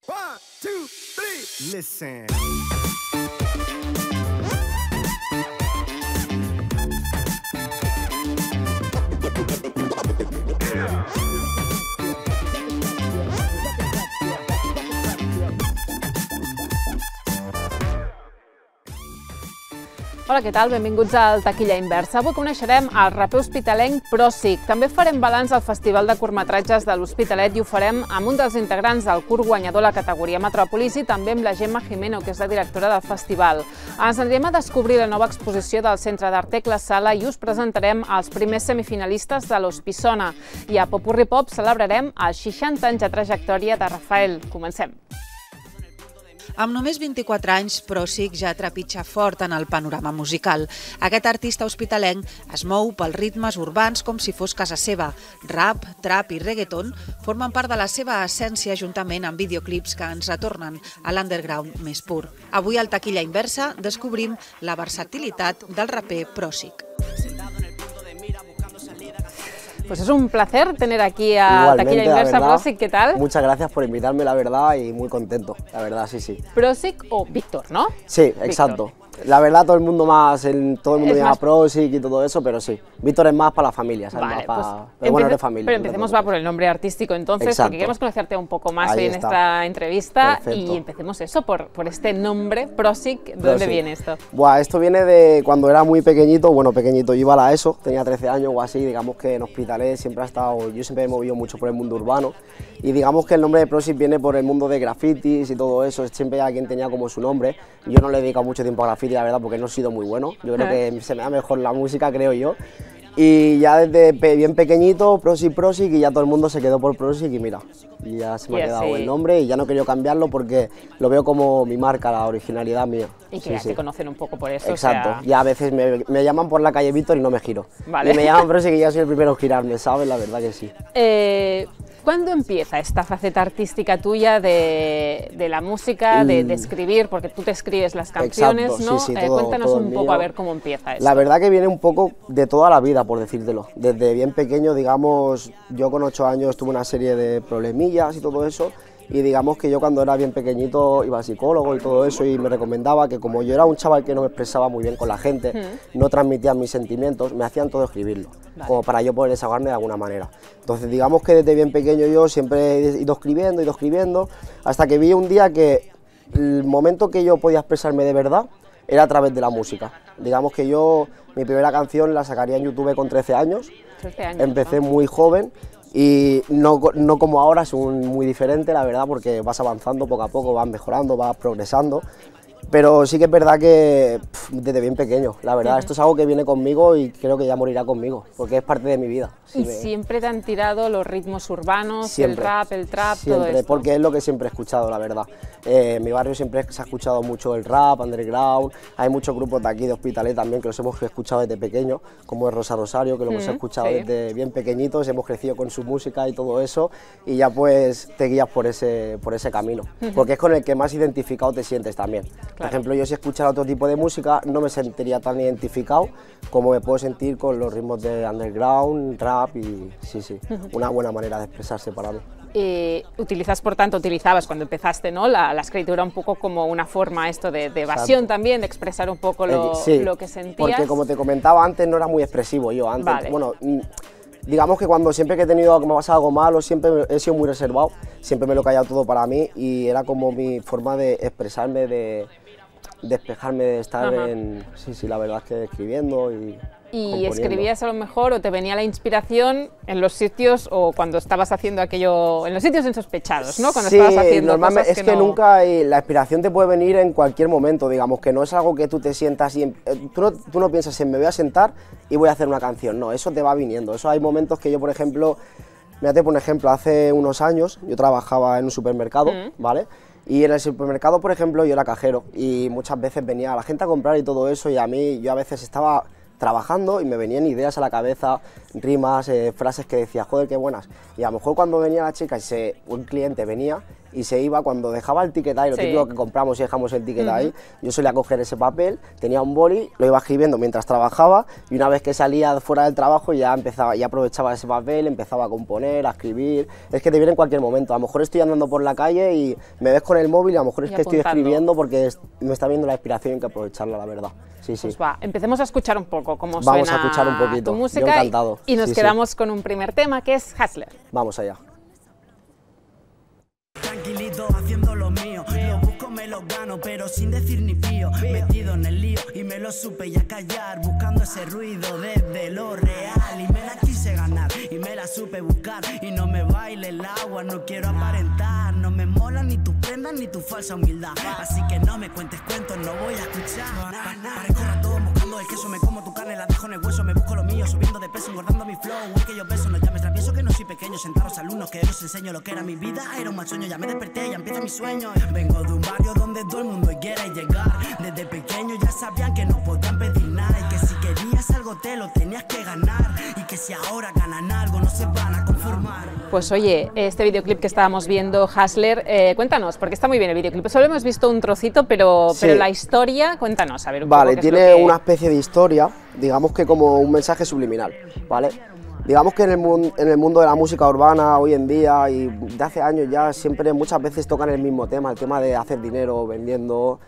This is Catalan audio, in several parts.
One, two, three. Listen. Hola, què tal? Benvinguts al Taquilla Inversa. Avui coneixerem el raper hospitalenc Pròsic. També farem balanç al Festival de Curtmetratges de l'Hospitalet i ho farem amb un dels integrants del curt guanyador a la categoria Metròpolis i també amb la Gemma Jimeno, que és la directora del festival. Ens anirem a descobrir la nova exposició del Centre d'Artec La Sala i us presentarem els primers semifinalistes de l'Hospissona. I a Popurri Pop celebrarem els 60 anys de trajectòria de Rafael. Comencem. Amb només 24 anys, Pròsic ja trepitja fort en el panorama musical. Aquest artista hospitalenc es mou pels ritmes urbans com si fos casa seva. Rap, trap i reggaeton formen part de la seva essència juntament amb videoclips que ens retornen a l'underground més pur. Avui al Taquilla Inversa descobrim la versatilitat del raper Pròsic. Pues es un placer tener aquí a Taquilla Inversa. Pròsic, ¿qué tal? Muchas gracias por invitarme, la verdad, y muy contento, la verdad, sí, sí. Pròsic o Víctor, ¿no? Sí, Víctor. Exacto. La verdad, todo el mundo llama Pròsic y todo eso, pero sí. Víctor es más para la familia, ¿sabes? Vale, más pero bueno, es de familia. Pero empecemos por el nombre artístico entonces, exacto, porque queremos conocerte un poco más ahí hoy en está. esta entrevista. Perfecto. Y empecemos eso, por este nombre, Pròsic. ¿De dónde viene esto? Buah, esto viene de cuando era muy pequeñito, yo iba a la ESO, tenía 13 años o así, digamos que en Hospitalet siempre yo siempre me he movido mucho por el mundo urbano y digamos que el nombre de Pròsic viene por el mundo de grafitis y todo eso, siempre alguien tenía como su nombre. Yo no le he dedicado mucho tiempo a graffiti, la verdad, porque no he sido muy bueno, yo creo que se me da mejor la música, creo yo. Y ya desde bien pequeñito, Pròsic, y ya todo el mundo se quedó por Pròsic y mira, y ya se me ha quedado el nombre y ya no quería cambiarlo porque lo veo como mi marca, la originalidad mía. Y que ya te conocen un poco por eso. Exacto, o sea... ya a veces me llaman por la calle Víctor y no me giro. Vale. Y me llaman Pròsic y ya soy el primero en girarme, ¿sabes? La verdad que sí. ¿Cuándo empieza esta faceta artística tuya de la música, de escribir? Porque tú te escribes las canciones, exacto, ¿no? Sí, cuéntanos un poco mío. A ver cómo empieza eso. La verdad que viene un poco de toda la vida, por decírtelo. Desde bien pequeño, digamos, yo con 8 años tuve una serie de problemillas y todo eso. Y digamos que yo cuando era bien pequeñito iba al psicólogo y todo eso y me recomendaba que como yo era un chaval que no me expresaba muy bien con la gente, no transmitía mis sentimientos, me hacían todo escribirlo, como para yo poder desahogarme de alguna manera. Entonces digamos que desde bien pequeño yo siempre he ido escribiendo, hasta que vi un día que el momento que yo podía expresarme de verdad era a través de la música. Digamos que yo mi primera canción la sacaría en YouTube con 13 años, 13 años, empecé ¿no? muy joven. Y no como ahora, es muy diferente, la verdad, porque vas avanzando poco a poco, vas mejorando, vas progresando. Pero sí que es verdad que desde bien pequeño, la verdad, esto es algo que viene conmigo y creo que ya morirá conmigo, porque es parte de mi vida. ¿Y siempre te han tirado los ritmos urbanos, siempre, el rap, el trap, siempre, todo esto? Porque es lo que siempre he escuchado, la verdad. En mi barrio siempre se ha escuchado mucho el rap, underground, hay muchos grupos de aquí de Hospitalet también que los hemos escuchado desde pequeño, como el Rosa Rosario, que lo hemos escuchado desde bien pequeñitos, hemos crecido con su música y todo eso, y ya pues te guías por ese camino, porque es con el que más identificado te sientes también. Por ejemplo, yo si escuchara otro tipo de música no me sentiría tan identificado como me puedo sentir con los ritmos de underground, rap y sí, una buena manera de expresarse para mí. Utilizabas cuando empezaste, ¿no? la escritura un poco como una forma esto de evasión también, de expresar un poco lo que sentías. Porque como te comentaba antes no era muy expresivo yo antes, bueno, digamos que siempre que he tenido me ha pasado algo malo, siempre he sido muy reservado, siempre me lo he callado todo para mí y era como mi forma de expresarme, de despejarme, de estar la verdad es que escribiendo ¿Y escribías a lo mejor o te venía la inspiración en los sitios o cuando estabas haciendo aquello, en los sitios insospechados, ¿no? Cuando estabas haciendo normalmente cosas es que nunca la inspiración te puede venir en cualquier momento, digamos, que no es algo que tú te sientas y tú no piensas en me voy a sentar y voy a hacer una canción, no, eso te va viniendo, eso hay momentos que yo, por ejemplo, mírate por un ejemplo, hace unos años yo trabajaba en un supermercado, ¿vale? Y en el supermercado, por ejemplo, yo era cajero y muchas veces venía la gente a comprar y todo eso y yo a veces estaba trabajando y me venían ideas a la cabeza, rimas, frases que decía, joder, qué buenas. Y a lo mejor cuando venía la chica y un cliente venía, y se iba, cuando dejaba el ticket ahí, lo típico que compramos y dejamos el ticket ahí, yo solía coger ese papel, tenía un boli, lo iba escribiendo mientras trabajaba y una vez que salía fuera del trabajo ya aprovechaba ese papel, empezaba a componer, a escribir. Es que te viene en cualquier momento, a lo mejor estoy andando por la calle y me ves con el móvil y a lo mejor es que estoy escribiendo porque me está viendo la inspiración y hay que aprovecharla, la verdad. Sí, sí. Pues va, empecemos a escuchar un poco cómo Vamos suena a escuchar un poquito. tu música. Yo encantado. Y nos quedamos con un primer tema que es Hustler. Vamos allá. Tranquilito haciendo lo mío, lo busco, me lo gano, pero sin decir ni pío. Metido en el lío y me lo supe ya callar, buscando ese ruido desde lo real. Y me la quise ganar y me la supe buscar. Y no me baile el agua, no quiero aparentar. No me mola ni tus prendas ni tu falsa humildad. Así que no me cuentes cuentos, no voy a escuchar. Recorro todo buscando el queso, me como tu carne, la dejo en el hueso. Me busco lo mío, subiendo de peso, engordando mi flow. Es que yo peso, no llames travieso, que no soy pequeño. Sentaros alumnos que os enseño lo que era mi vida. Era un mal sueño, ya me desperté, ya empieza mi sueño. Vengo de un barrio donde todo el mundo quiere llegar. Desde pequeño ya sabían que no podían pedir nada. Y que si querías algo te lo tenías que ganar. Y que si ahora ganan algo no se van a conformar. Pues oye, este videoclip que estábamos viendo, Hustler, cuéntanos, porque está muy bien el videoclip. Solo hemos visto un trocito, pero la historia, cuéntanos, a ver un Vale, poco tiene una especie de historia, digamos que como un mensaje subliminal, ¿vale? Digamos que en el mundo de la música urbana hoy en día y de hace años ya siempre muchas veces tocan el mismo tema, el tema de hacer dinero vendiendo,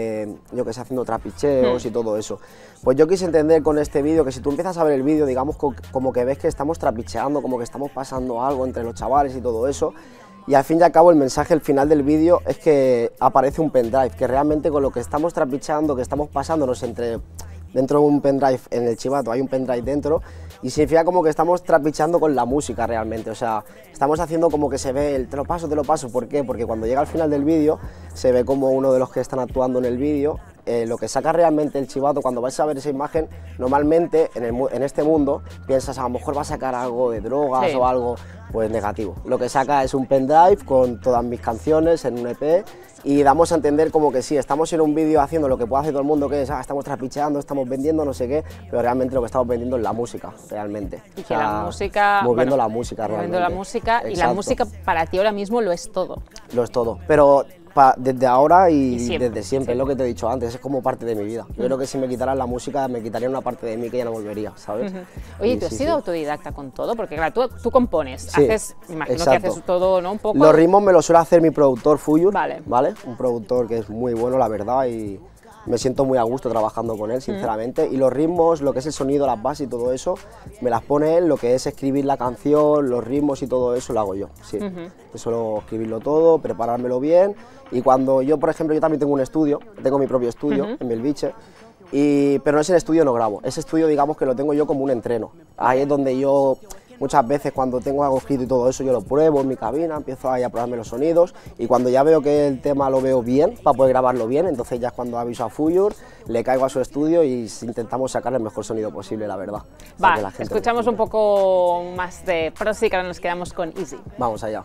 yo que sé, haciendo trapicheos y todo eso. Pues yo quise entender con este vídeo que si tú empiezas a ver el vídeo, digamos como que ves que estamos trapicheando, como que estamos pasando algo entre los chavales y todo eso. Y al fin y al cabo el mensaje, el final del vídeo es que aparece un pendrive, que realmente con lo que estamos trapicheando, que estamos pasándonos dentro de un pendrive, en el chivato hay un pendrive dentro, y significa como que estamos trapicheando con la música realmente, o sea, estamos haciendo como que se ve el te lo paso, ¿por qué? Porque cuando llega al final del vídeo se ve como uno de los que están actuando en el vídeo, lo que saca realmente el chivato, cuando vais a ver esa imagen, normalmente en este mundo piensas a lo mejor va a sacar algo de drogas o algo, pues negativo. Lo que saca es un pendrive con todas mis canciones en un EP y damos a entender como que sí, estamos en un vídeo haciendo lo que puede hacer todo el mundo, que es, estamos trapicheando, estamos vendiendo, no sé qué, pero realmente lo que estamos vendiendo es la música, realmente. Y que la música... Moviendo la música realmente. Moviendo la música, y la música para ti ahora mismo lo es todo. Lo es todo, pero desde ahora y desde siempre, es lo que te he dicho antes, es como parte de mi vida. Yo creo que si me quitaran la música, me quitarían una parte de mí que ya no volvería, ¿sabes? Oye, ¿tú has sido autodidacta con todo? Porque claro, tú compones, haces, me imagino que haces todo, ¿no? Un poco... Los ritmos me los suele hacer mi productor Fuyur, ¿vale? Un productor que es muy bueno, la verdad, y me siento muy a gusto trabajando con él, sinceramente. Y los ritmos, lo que es el sonido, las bases y todo eso, me las pone él, lo que es escribir la canción, los ritmos y todo eso, lo hago yo, sí. Yo suelo escribirlo todo, preparármelo bien, y cuando yo, por ejemplo, yo también tengo un estudio, tengo mi propio estudio en Belviche, pero en ese estudio no grabo, ese estudio digamos que lo tengo yo como un entreno. Ahí es donde yo muchas veces cuando tengo algo escrito y todo eso yo lo pruebo en mi cabina, empiezo ahí a probarme los sonidos y cuando ya veo que el tema lo veo bien, para poder grabarlo bien, entonces ya es cuando aviso a Fuyur, le caigo a su estudio y intentamos sacar el mejor sonido posible, la verdad. Va, escuchamos un poco más de Prosi, que ahora nos quedamos con Easy. Vamos allá.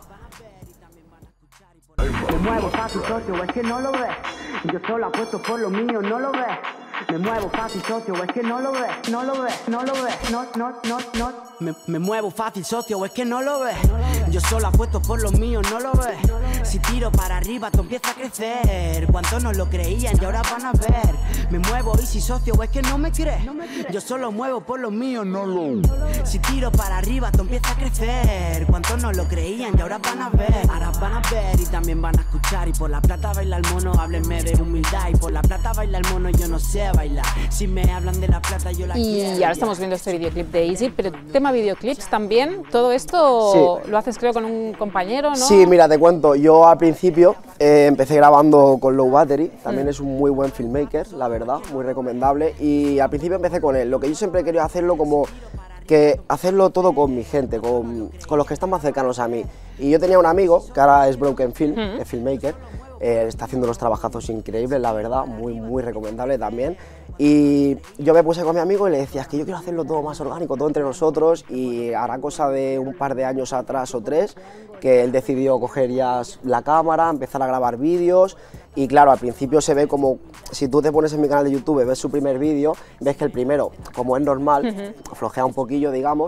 Me muevo fácil, socio, es que no lo ves. Yo solo apuesto por lo mío, no lo ves. Me muevo fácil, socio, es que no lo ves, no lo ves, no lo ves, no. Me muevo fácil, socio, es que no lo ves. Yo solo apuesto por lo mío, no lo ves. Si tiro para arriba, todo empieza a crecer. Cuántos no lo creían y ahora van a ver. Me muevo easy, socio, es que no me crees. Yo solo muevo por lo mío, no lo ves. Si tiro para arriba, todo empieza a crecer. Cuántos no lo creían y ahora van a ver. Ahora van a ver y también van a escuchar. Y por la plata baila el mono, háblenme de humildad. Y por la plata baila el mono, yo no sé bailar. Si me hablan de la plata, yo la quiero. Y ahora estamos viendo este videoclip de Easy, pero tema videoclips también, todo esto lo haces creo con un compañero, ¿no? Sí, mira, te cuento, yo al principio empecé grabando con Low Battery, también es un muy buen filmmaker, la verdad, muy recomendable, y al principio empecé con él, lo que yo siempre he querido hacerlo como que hacerlo todo con mi gente, con los que están más cercanos a mí, y yo tenía un amigo, que ahora es Broken Film, es filmmaker, está haciendo unos trabajazos increíbles, la verdad, muy recomendable también. Y yo me puse con mi amigo y le decía, es que yo quiero hacerlo todo más orgánico, todo entre nosotros, y hará cosa de un par de años atrás o 3, que él decidió coger ya la cámara, empezar a grabar vídeos, y claro, al principio se ve como, si tú te pones en mi canal de YouTube, ves su primer vídeo, ves que el primero, como es normal, flojea un poquillo, digamos,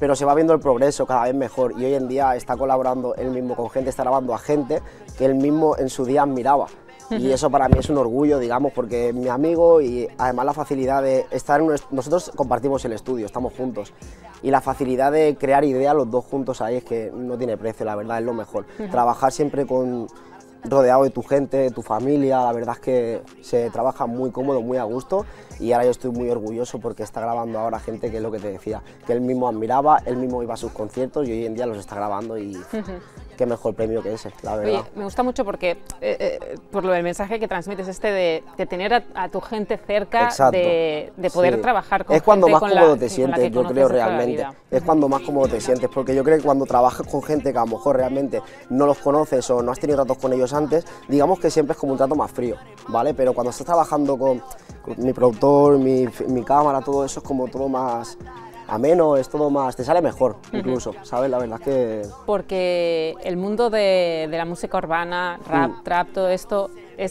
pero se va viendo el progreso cada vez mejor y hoy en día está colaborando él mismo con gente, está grabando a gente que él mismo en su día admiraba. Y eso para mí es un orgullo, digamos, porque es mi amigo y además la facilidad de estar en nosotros compartimos el estudio, estamos juntos y la facilidad de crear ideas los dos juntos ahí es que no tiene precio, la verdad es lo mejor. Trabajar siempre rodeado de tu gente, de tu familia, la verdad es que se trabaja muy cómodo, muy a gusto y ahora yo estoy muy orgulloso porque está grabando ahora gente que es lo que te decía, que él mismo admiraba, él mismo iba a sus conciertos y hoy en día los está grabando y qué mejor premio que ese, la verdad. Oye, me gusta mucho porque, por lo del mensaje que transmites, de tener a tu gente cerca, de poder trabajar con gente. Es cuando más cómodo te sientes, yo creo realmente. Es cuando más cómodo te sientes, porque yo creo que cuando trabajas con gente que a lo mejor realmente no los conoces o no has tenido tratos con ellos antes, digamos que siempre es como un trato más frío, ¿vale? Pero cuando estás trabajando con mi productor, mi cámara, todo eso es como todo más ameno, es todo más, te sale mejor incluso, ¿sabes? La verdad es que... Porque el mundo de la música urbana, rap, trap, todo esto,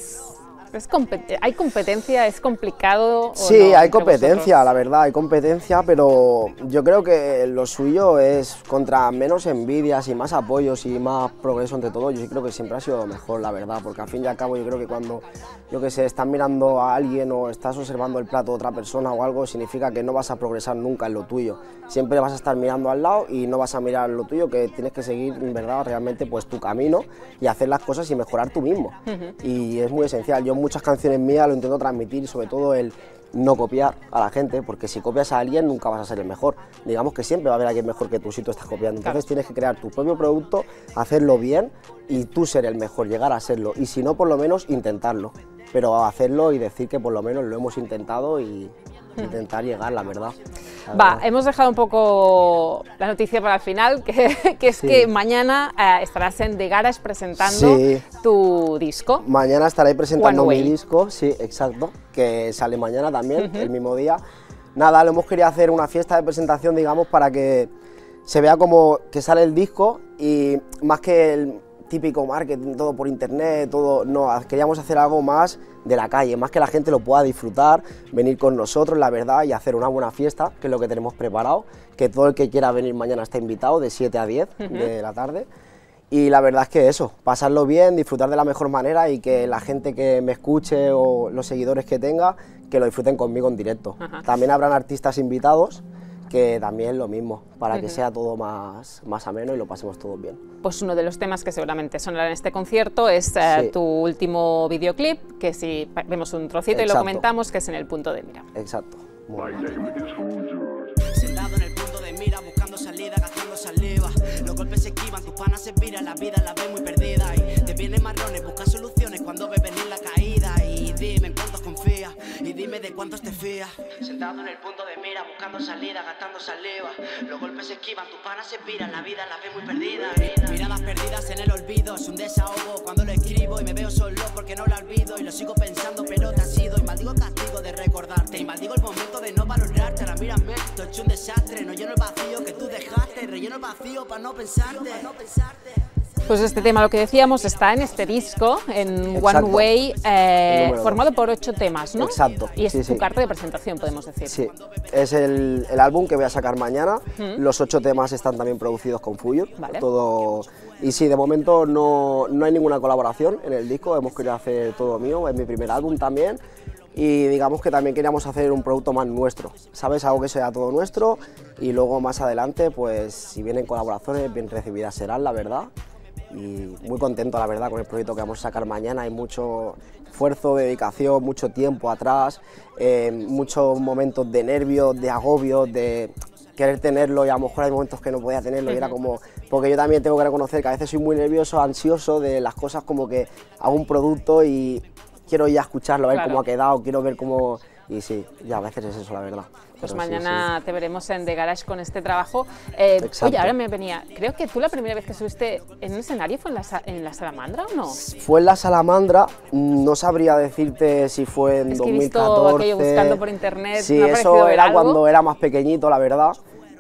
¿hay competencia? ¿Es complicado? Sí, no, hay competencia, la verdad, hay competencia, pero yo creo que lo suyo es contra menos envidias y más apoyos y más progreso entre todos, yo creo que siempre ha sido lo mejor, la verdad, porque al fin y al cabo yo creo que cuando, yo que sé, estás mirando a alguien o estás observando el plato de otra persona o algo, significa que no vas a progresar nunca en lo tuyo, siempre vas a estar mirando al lado y no vas a mirar lo tuyo, que tienes que seguir, en verdad, realmente pues tu camino y hacer las cosas y mejorar tú mismo, y es muy esencial. Yo muchas canciones mías lo intento transmitir, sobre todo el no copiar a la gente, porque si copias a alguien nunca vas a ser el mejor. Digamos que siempre va a haber alguien mejor que tú si tú estás copiando. Entonces tienes que crear tu propio producto, hacerlo bien y tú ser el mejor, llegar a serlo. Y si no, por lo menos intentarlo. Pero hacerlo y decir que por lo menos lo hemos intentado y intentar llegar, la verdad. Hemos dejado un poco la noticia para el final, que es que mañana estarás en The Garage presentando tu disco. Mañana estaré presentando mi disco, sí, exacto, que sale mañana también, el mismo día. Nada, lo hemos querido hacer una fiesta de presentación, digamos, para que se vea como que sale el disco y más que el típico marketing, todo por internet, todo, no, queríamos hacer algo más de la calle, más que la gente lo pueda disfrutar, venir con nosotros, la verdad, y hacer una buena fiesta, que es lo que tenemos preparado, que todo el que quiera venir mañana está invitado de 7 a 10 de la tarde, y la verdad es que eso, pasarlo bien, disfrutar de la mejor manera y que la gente que me escuche o los seguidores que tenga, que lo disfruten conmigo en directo. También habrán artistas invitados, que también lo mismo, para que sea todo más ameno y lo pasemos todos bien. Pues uno de los temas que seguramente sonará en este concierto es tu último videoclip, que si vemos un trocito y lo comentamos, que es En el punto de mira. Exacto. Sentado en el punto de mira, buscando salida, gastando saliva. Los golpes se esquivan, tus panas se viran, la vida la ves muy perdida. Y te vienen marrones, buscas soluciones cuando ves venir la caída. Y dime en cuántos confías, y dime de cuántos te fías. Sentado en el punto de mira, buscando salida, gastando saliva. Los golpes se esquivan, tus panas se viran, la vida la ves muy perdida. Miradas perdidas en el olvido, es un desahogo cuando lo escribo y me veo solo porque no lo olvido. Y lo sigo pensando, pero te has ido. Y maldigo el castigo de recordarte, y maldigo el momento de no valorarte. Ahora mírame, tú has hecho un desastre, no lleno el vacío que tú dejaste, relleno el vacío para no pensarte. Pues este tema, lo que decíamos, está en este disco, en One Way, formado por 8 temas, ¿no? Exacto. Y es tu carta de presentación, podemos decir. Sí, es el álbum que voy a sacar mañana. Los 8 temas están también producidos con Fuyur. Todo. Y sí, de momento no hay ninguna colaboración en el disco, hemos querido hacer todo mío, es mi primer álbum también. Y digamos que también queríamos hacer un producto más nuestro, ¿sabes? Algo que sea todo nuestro y luego más adelante, pues si vienen colaboraciones, bien recibidas serán, la verdad. Y muy contento, la verdad, con el proyecto que vamos a sacar mañana. Hay mucho esfuerzo, dedicación, mucho tiempo atrás, muchos momentos de nervios, de agobios, de querer tenerlo y a lo mejor hay momentos que no podía tenerlo y era como... Porque yo también tengo que reconocer que a veces soy muy nervioso, ansioso de las cosas, como que hago un producto y quiero ya escucharlo, a ver cómo ha quedado, quiero ver cómo... Y sí, ya a veces es eso, la verdad. Pues mañana te veremos en The Garage con este trabajo. Oye, ahora me venía, creo que tú la primera vez que subiste en un escenario fue en la Salamandra, ¿o no? Fue en la Salamandra, no sabría decirte si fue en 2014. Es que he visto aquello buscando por internet. Sí, eso era cuando era más pequeñito, la verdad.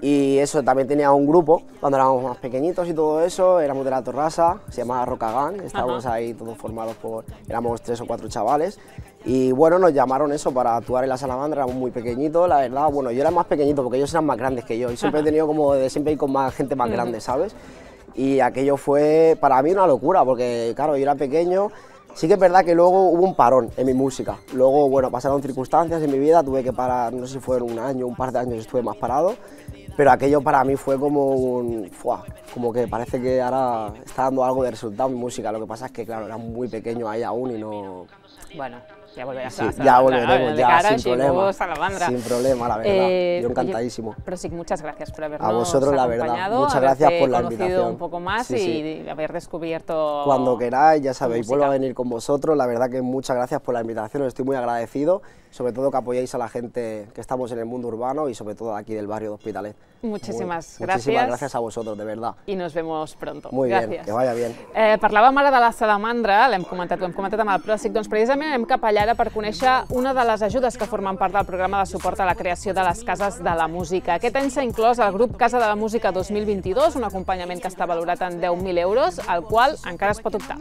Y eso, también tenía un grupo cuando éramos más pequeñitos y todo eso, éramos de la Torrasa, se llamaba Rocagán, estábamos ahí todos formados éramos 3 o 4 chavales. Y bueno, nos llamaron eso para actuar en la Salamandra, éramos muy pequeñitos, la verdad, bueno, yo era más pequeñito porque ellos eran más grandes que yo y siempre he tenido como de siempre ir con más gente más grande, ¿sabes? Y aquello fue para mí una locura porque claro, yo era pequeño. Sí que es verdad que luego hubo un parón en mi música, luego bueno, pasaron circunstancias en mi vida, tuve que parar, no sé si fue un año, un par de años estuve más parado, pero aquello para mí fue como como que parece que ahora está dando algo de resultado en mi música, lo que pasa es que claro, era muy pequeño ahí aún y no... Bueno, ya volverás sí, a la ya volveremos, ya, sin problema, Salamandra. Sin problema, la verdad, yo encantadísimo. Pero sí, muchas gracias por habernos a vosotros, la verdad, muchas gracias por la invitación. Un poco más y haber descubierto... Cuando queráis, ya sabéis, vuelvo a venir con vosotros, la verdad que muchas gracias por la invitación, os estoy muy agradecido, sobre todo que apoyéis a la gente que estamos en el mundo urbano y sobre todo aquí del barrio de Hospitalet. Muchísimas gracias. Muchísimas gracias a vosotros, de verdad. I nos vemos pronto. Muy gràcies. bien, que vaya bien. Parlàvem ara de la Salamandra, ho hem comentat amb el Pròsic, doncs precisament anem cap allà ara per conèixer una de les ajudes que formen part del programa de suport a la creació de les Cases de la Música. Aquest any s'ha inclòs el grup Casa de la Música 2022, un acompanyament que està valorat en 10.000 euros, al qual encara es pot optar.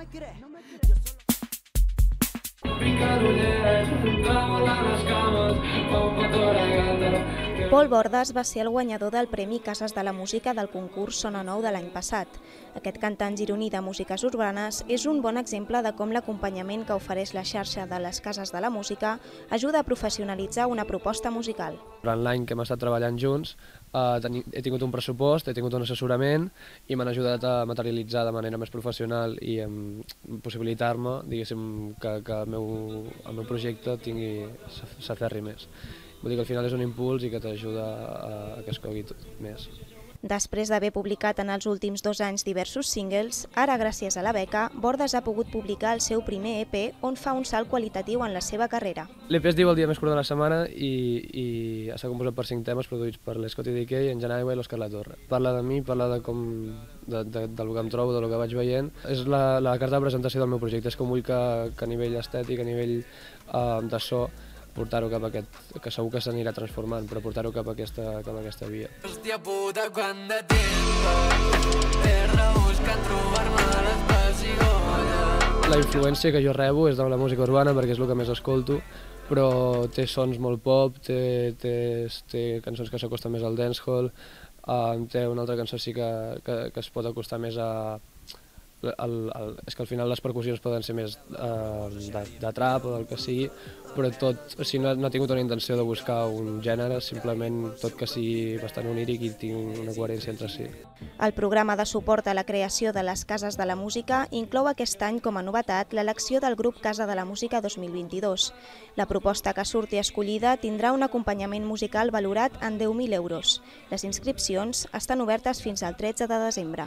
Pol Bordes va ser el guanyador del Premi Cases de la Música del concurs Sona Nou de l'any passat. Aquest cantant gironí de músiques urbanes és un bon exemple de com l'acompanyament que ofereix la xarxa de les Cases de la Música ajuda a professionalitzar una proposta musical. Durant l'any que hem estat treballant junts he tingut un pressupost, he tingut un assessorament i m'han ajudat a materialitzar de manera més professional i a possibilitar-me, diguéssim, que el meu projecte s'aferri més. Vull dir que al final és un impuls i que t'ajuda a que es cogui tot més. Després d'haver publicat en els últims 2 anys diversos singles, ara gràcies a la beca, Bordes ha pogut publicar el seu primer EP on fa un salt qualitatiu en la seva carrera. L'EP es diu El dia més curt de la setmana i està composat per 5 temes produïts per l'Scotty DK, en Jan Aigua i l'Òscar Latorre. Parla de mi, parla del que em trobo, del que vaig veient. És la carta de presentació del meu projecte, és com vull que a nivell estètic, a nivell de so, portar-ho cap a aquest, que segur que s'anirà transformant, però portar-ho cap a aquesta via. Hòstia puta, quant de temps he buscat trobar-me a les pessigolles. La influència que jo rebo és de la música urbana perquè és el que més escolto, però té sons molt pop, té cançons que s'acosten més al dancehall, té una altra cançó sí que es pot acostar més a... és que al final les percussions poden ser més de trap o del que sigui, però tot, o sigui, no he tingut una intenció de buscar un gènere, simplement tot que sigui bastant oníric i tingui una coherència entre si. El programa de suport a la creació de les Cases de la Música inclou aquest any com a novetat l'elecció del grup Casa de la Música 2022. La proposta que surti escollida tindrà un acompanyament musical valorat en 10.000 euros. Les inscripcions estan obertes fins al 13 de desembre.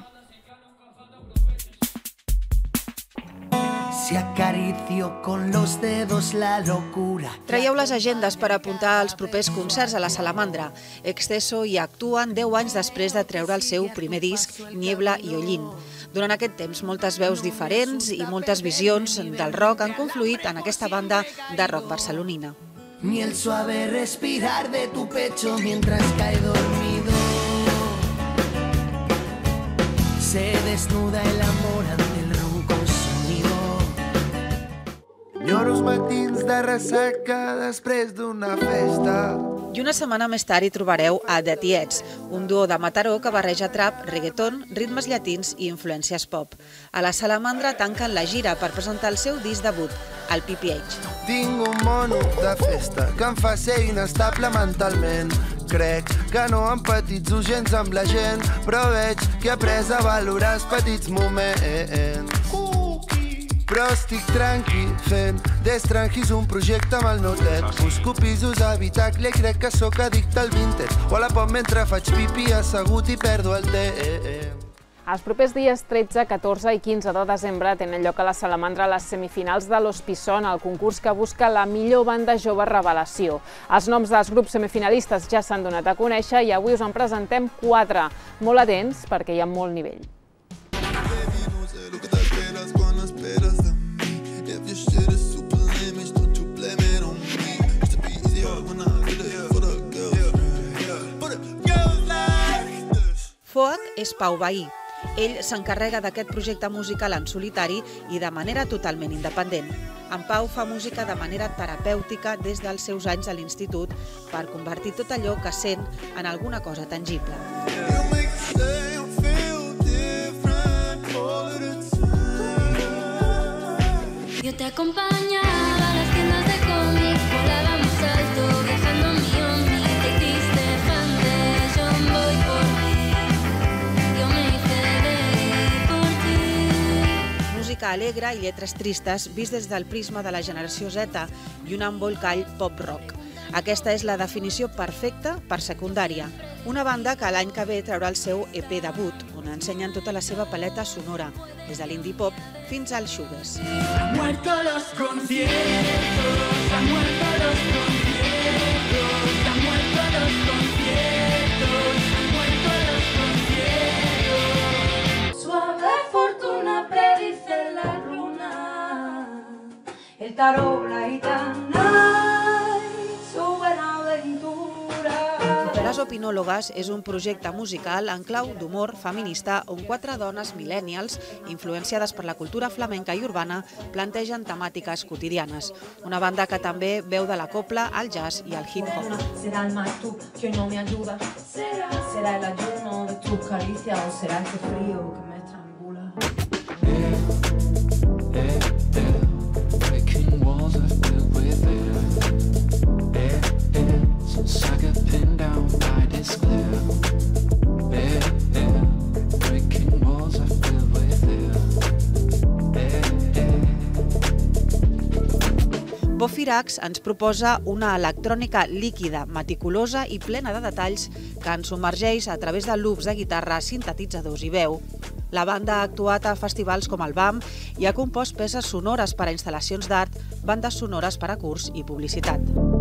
Si acaricio con los dedos la locura. Traieu les agendes per apuntar els propers concerts a la Salamandra. Exceso hi actuen 10 anys després de treure el seu primer disc, Niebla i Hollín. Durant aquest temps, moltes veus diferents i moltes visions del rock han confluït en aquesta banda de rock barcelonina. Ni el suave respirar de tu pecho mientras cae dormido. Se desnuda el amor ante el ronco sonido. Lloro els matins de ressaca després d'una festa. I una setmana més tard hi trobareu a The Tiets, un duo de Mataró que barreja trap, reggaeton, ritmes llatins i influències pop. A la Salamandra tanquen la gira per presentar el seu disc debut, el PPH. Tinc un mono de festa que em fa ser inestable mentalment. Crec que no empatitzo gens amb la gent, però veig que he après a valorar els petits moments. Però estic tranqui fent d'Estranquis un projecte amb el meu tet. Busco pisos a habitacle i crec que sóc addicte al vintage. O a la pop mentre faig pipi assegut i perdo el temps. Els propers dies 13, 14 i 15 de desembre tenen lloc a la Salamandra les semifinals de Los Pisson, el concurs que busca la millor banda jove revelació. Els noms dels grups semifinalistes ja s'han donat a conèixer i avui us en presentem 4. Molt atents perquè hi ha molt nivell. és Pau Bahí. Ell s'encarrega d'aquest projecte musical en solitari i de manera totalment independent. En Pau fa música de manera terapèutica des dels seus anys a l'institut per convertir tot allò que sent en alguna cosa tangible. Yo te acompañaba a las tiendas de cómic, volábamos alto, dejando mi omni, te hiciste fan de yo voy por ti, yo me hice de por ti. Música alegre i lletres tristes vist des del prisma de la generació Z i un embolcall pop-rock. Aquesta és la definició perfecta per Secundària, una banda que l'any que ve traurà el seu EP debut, on ensenyen tota la seva paleta sonora, des de l'indie pop fins al shoegaze. Han muerto los conciertos, han muerto los conciertos, han muerto los conciertos, han muerto los conciertos. Suave fortuna predice la luna, el tarot, la gitana. Les Opinòlogues és un projecte musical en clau d'humor feminista on 4 dones millennials, influenciades per la cultura flamenca i urbana, plantegen temàtiques quotidianes. Una banda que també veu de la copla, el jazz i el hip-hop. Será el mar tú que hoy no me ayuda, será el ayuno de tus caricias o será este frío que me estrangula. Bofirax ens proposa una electrònica líquida, meticulosa i plena de detalls que ens submergeix a través de loops de guitarra, sintetitzadors i veu. La banda ha actuat a festivals com el BAM i ha compost peces sonores per a instal·lacions d'art, bandes sonores per a curs i publicitat.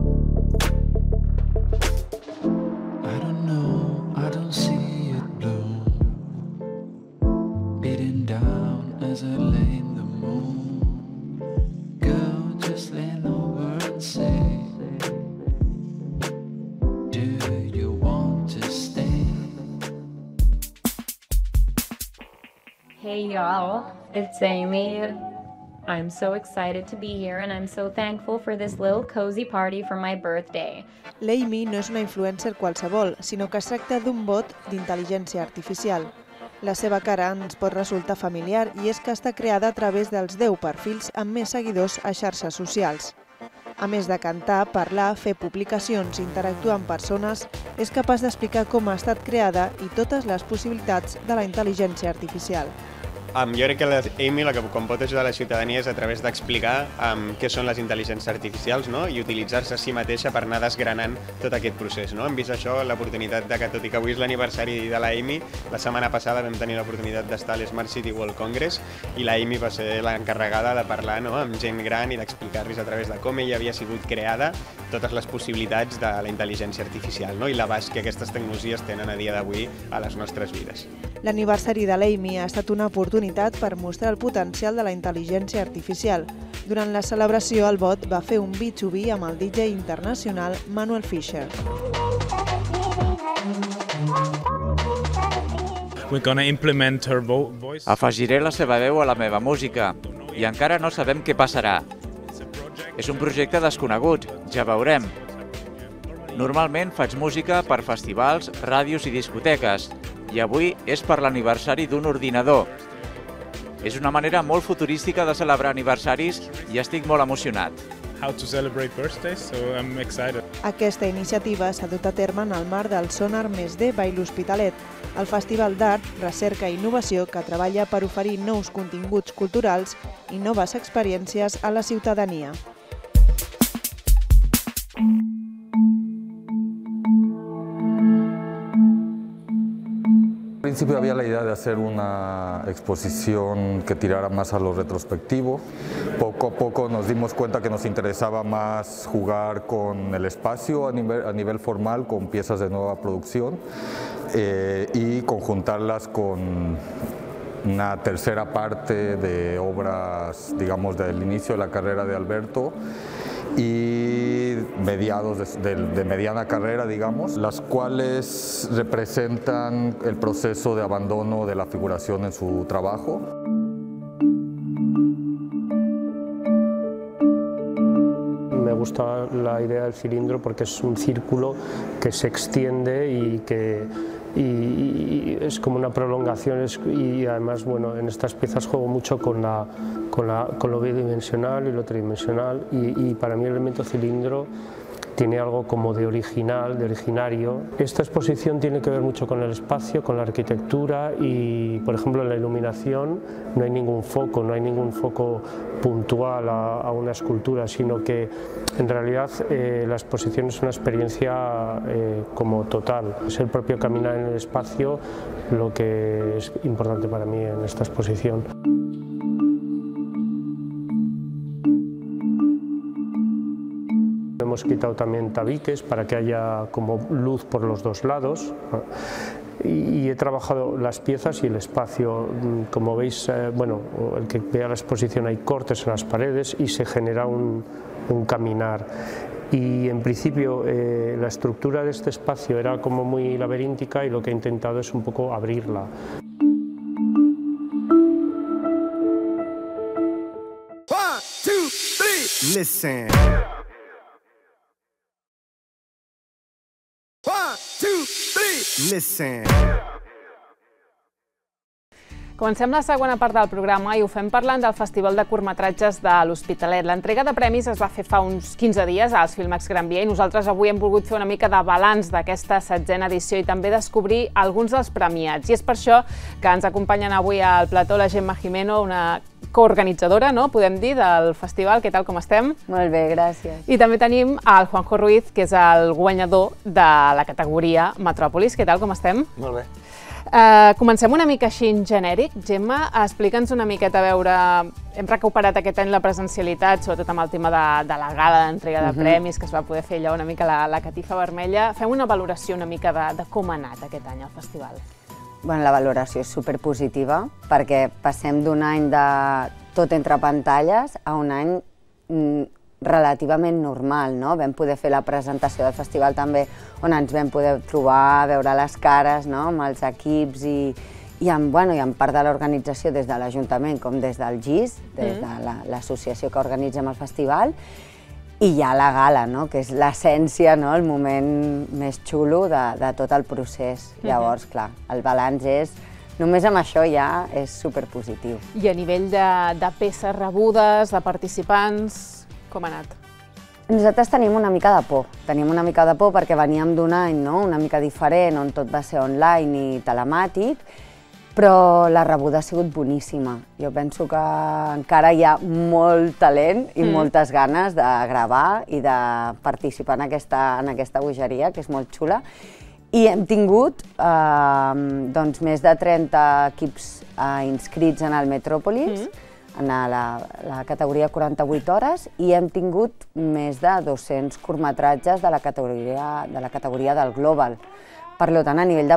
Hey y'all, it's Amy. I'm so excited to be here and I'm so thankful for this little cozy party for my birthday. L'Amy no és una influencer qualsevol, sinó que es tracta d'un bot d'intel·ligència artificial. La seva cara ens pot resultar familiar i és que està creada a través dels 10 perfils amb més seguidors a xarxes socials. A més de cantar, parlar, fer publicacions i interactuar amb persones, és capaç d'explicar com ha estat creada i totes les possibilitats de la intel·ligència artificial. Jo crec que l'Amy el que com pot ajudar la ciutadania és a través d'explicar què són les intel·ligències artificials, no? I utilitzar-se a si mateixa per anar desgranant tot aquest procés. No? Hem vist això, l'oportunitat de que, tot i que avui és l'aniversari de l'Amy, la setmana passada vam tenir l'oportunitat d'estar a l'Smart City World Congress i l'Amy va ser l'encarregada de parlar amb gent gran i d'explicar-los a través de com ella havia sigut creada totes les possibilitats de la intel·ligència artificial i l'abast que aquestes tecnologies tenen a dia d'avui a les nostres vides. L'aniversari de l'Amy ha estat una oportunitat per mostrar el potencial de la intel·ligència artificial. Durant la celebració, el bot va fer un B2B amb el DJ internacional Manuel Fischer. Afegiré la seva veu a la meva música i encara no sabem què passarà. És un projecte desconegut, ja veurem. Normalment faig música per festivals, ràdios i discoteques, i avui és per l'aniversari d'un ordinador. És una manera molt futurística de celebrar aniversaris i estic molt emocionat. Aquesta iniciativa s'ha dut a terme en el marc del Sonar +D by l'Hospitalet, el festival d'art, recerca i innovació que treballa per oferir nous continguts culturals i noves experiències a la ciutadania. Al principio había la idea de hacer una exposición que tirara más a lo retrospectivo. Poco a poco nos dimos cuenta que nos interesaba más jugar con el espacio a nivel formal, con piezas de nueva producción y conjuntarlas con una tercera parte de obras, digamos, del inicio de la carrera de Alberto y mediados de mediana carrera, digamos, las cuales representan el proceso de abandono de la figuración en su trabajo. Me gusta la idea del cilindro porque es un círculo que se extiende y es como una prolongación, y además, bueno, en estas piezas juego mucho con lo bidimensional y lo tridimensional, y para mí el elemento cilindro tiene algo como de original, de originario. Esta exposición tiene que ver mucho con el espacio, con la arquitectura y, por ejemplo, en la iluminación no hay ningún foco puntual a una escultura, sino que en realidad la exposición es una experiencia como total. Es el propio caminar en el espacio lo que es importante para mí en esta exposición. Hemos quitado también tabiques para que haya como luz por los dos lados, y he trabajado las piezas y el espacio. Como veis, bueno, el que vea la exposición, hay cortes en las paredes y se genera un caminar. Y en principio la estructura de este espacio era como muy laberíntica, y lo que he intentado es un poco abrirla. One, two, three. Listen. One, two, three. Listen. Comencem la segona part del programa i ho fem parlant del Festival de Curtmetratges de l'Hospitalet. L'entrega de premis es va fer fa uns 15 dies als Filmex Gran Via i nosaltres avui hem volgut fer una mica de balanç d'aquesta 7a edició i també descobrir alguns dels premiats. I és per això que ens acompanyen avui al plató la Gemma Jimeno, una coorganitzadora, no? Podem dir, del festival. Què tal, com estem? Molt bé, gràcies. I també tenim el Juanjo Ruiz, que és el guanyador de la categoria Metròpolis. Què tal, com estem? Molt bé. Comencem una mica així en genèric. Gemma, explica'ns una miqueta, a veure, hem recuperat aquest any la presencialitat, sobretot amb el tema de la gala d'entrega de premis, que es va poder fer allò una mica la catifa vermella. Fem una valoració una mica de com ha anat aquest any el festival. Bueno, la valoració és superpositiva, perquè passem d'un any de tot entre pantalles a un any relativament normal, no? Vam poder fer la presentació del festival també, on ens vam poder trobar, veure les cares, no? Amb els equips i amb part de l'organització des de l'Ajuntament com des del GIS, des de l'associació que organitzem el festival, i ja la gala, no? Que és l'essència, no? El moment més xulo de tot el procés. Llavors, clar, el balanç és, només amb això ja és superpositiu. I a nivell de peces rebudes, de participants, com ha anat? Nosaltres tenim una mica de por. Tenim una mica de por perquè veníem d'un any una mica diferent, on tot va ser online i telemàtic, però la rebuda ha sigut boníssima. Jo penso que encara hi ha molt talent i moltes ganes de gravar i de participar en aquesta bogeria, que és molt xula. I hem tingut més de 30 equips inscrits en el Metròpolis, en la categoria 48 hores, i hem tingut més de 200 curtmetratges de la categoria del Global. Per tant, a nivell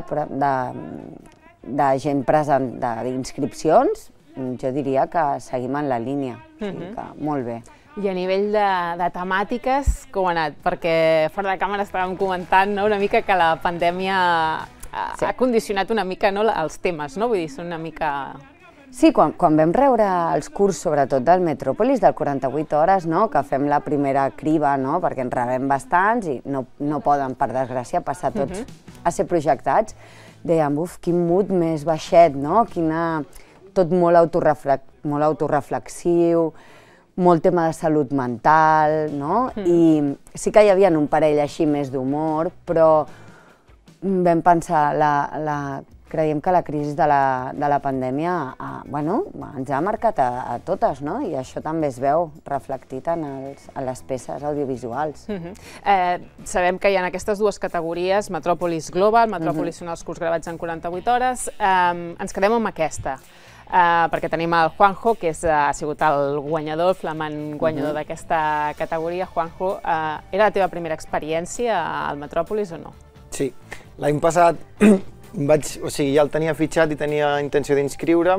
de gent present d'inscripcions, jo diria que seguim en la línia, molt bé. I a nivell de temàtiques, com ha anat? Perquè fora de càmera estàvem comentant una mica que la pandèmia ha condicionat una mica els temes, no? Vull dir, són una mica... Sí, quan vam rebre els curs, sobretot del Metròpolis, del 48 hores, que fem la primera criba, perquè en rebem bastants i no poden, per desgràcia, passar tots a ser projectats, dèiem, quin mood més baixet, tot molt autoreflexiu, molt tema de salut mental, i sí que hi havia un parell així més d'humor, però vam pensar, creiem que la crisi de la pandèmia ens ha marcat a totes, i això també es veu reflectit en les peces audiovisuals. Sabem que hi ha aquestes dues categories, Metròpolis Global, Metròpolis són els curs gravats en 48 hores. Ens quedem amb aquesta, perquè tenim el Juanjo, que ha sigut el guanyador, el flamant guanyador d'aquesta categoria. Juanjo, era la teva primera experiència al Metròpolis o no? Sí, l'any passat ja el tenia fitxat i tenia intenció d'inscriure'm,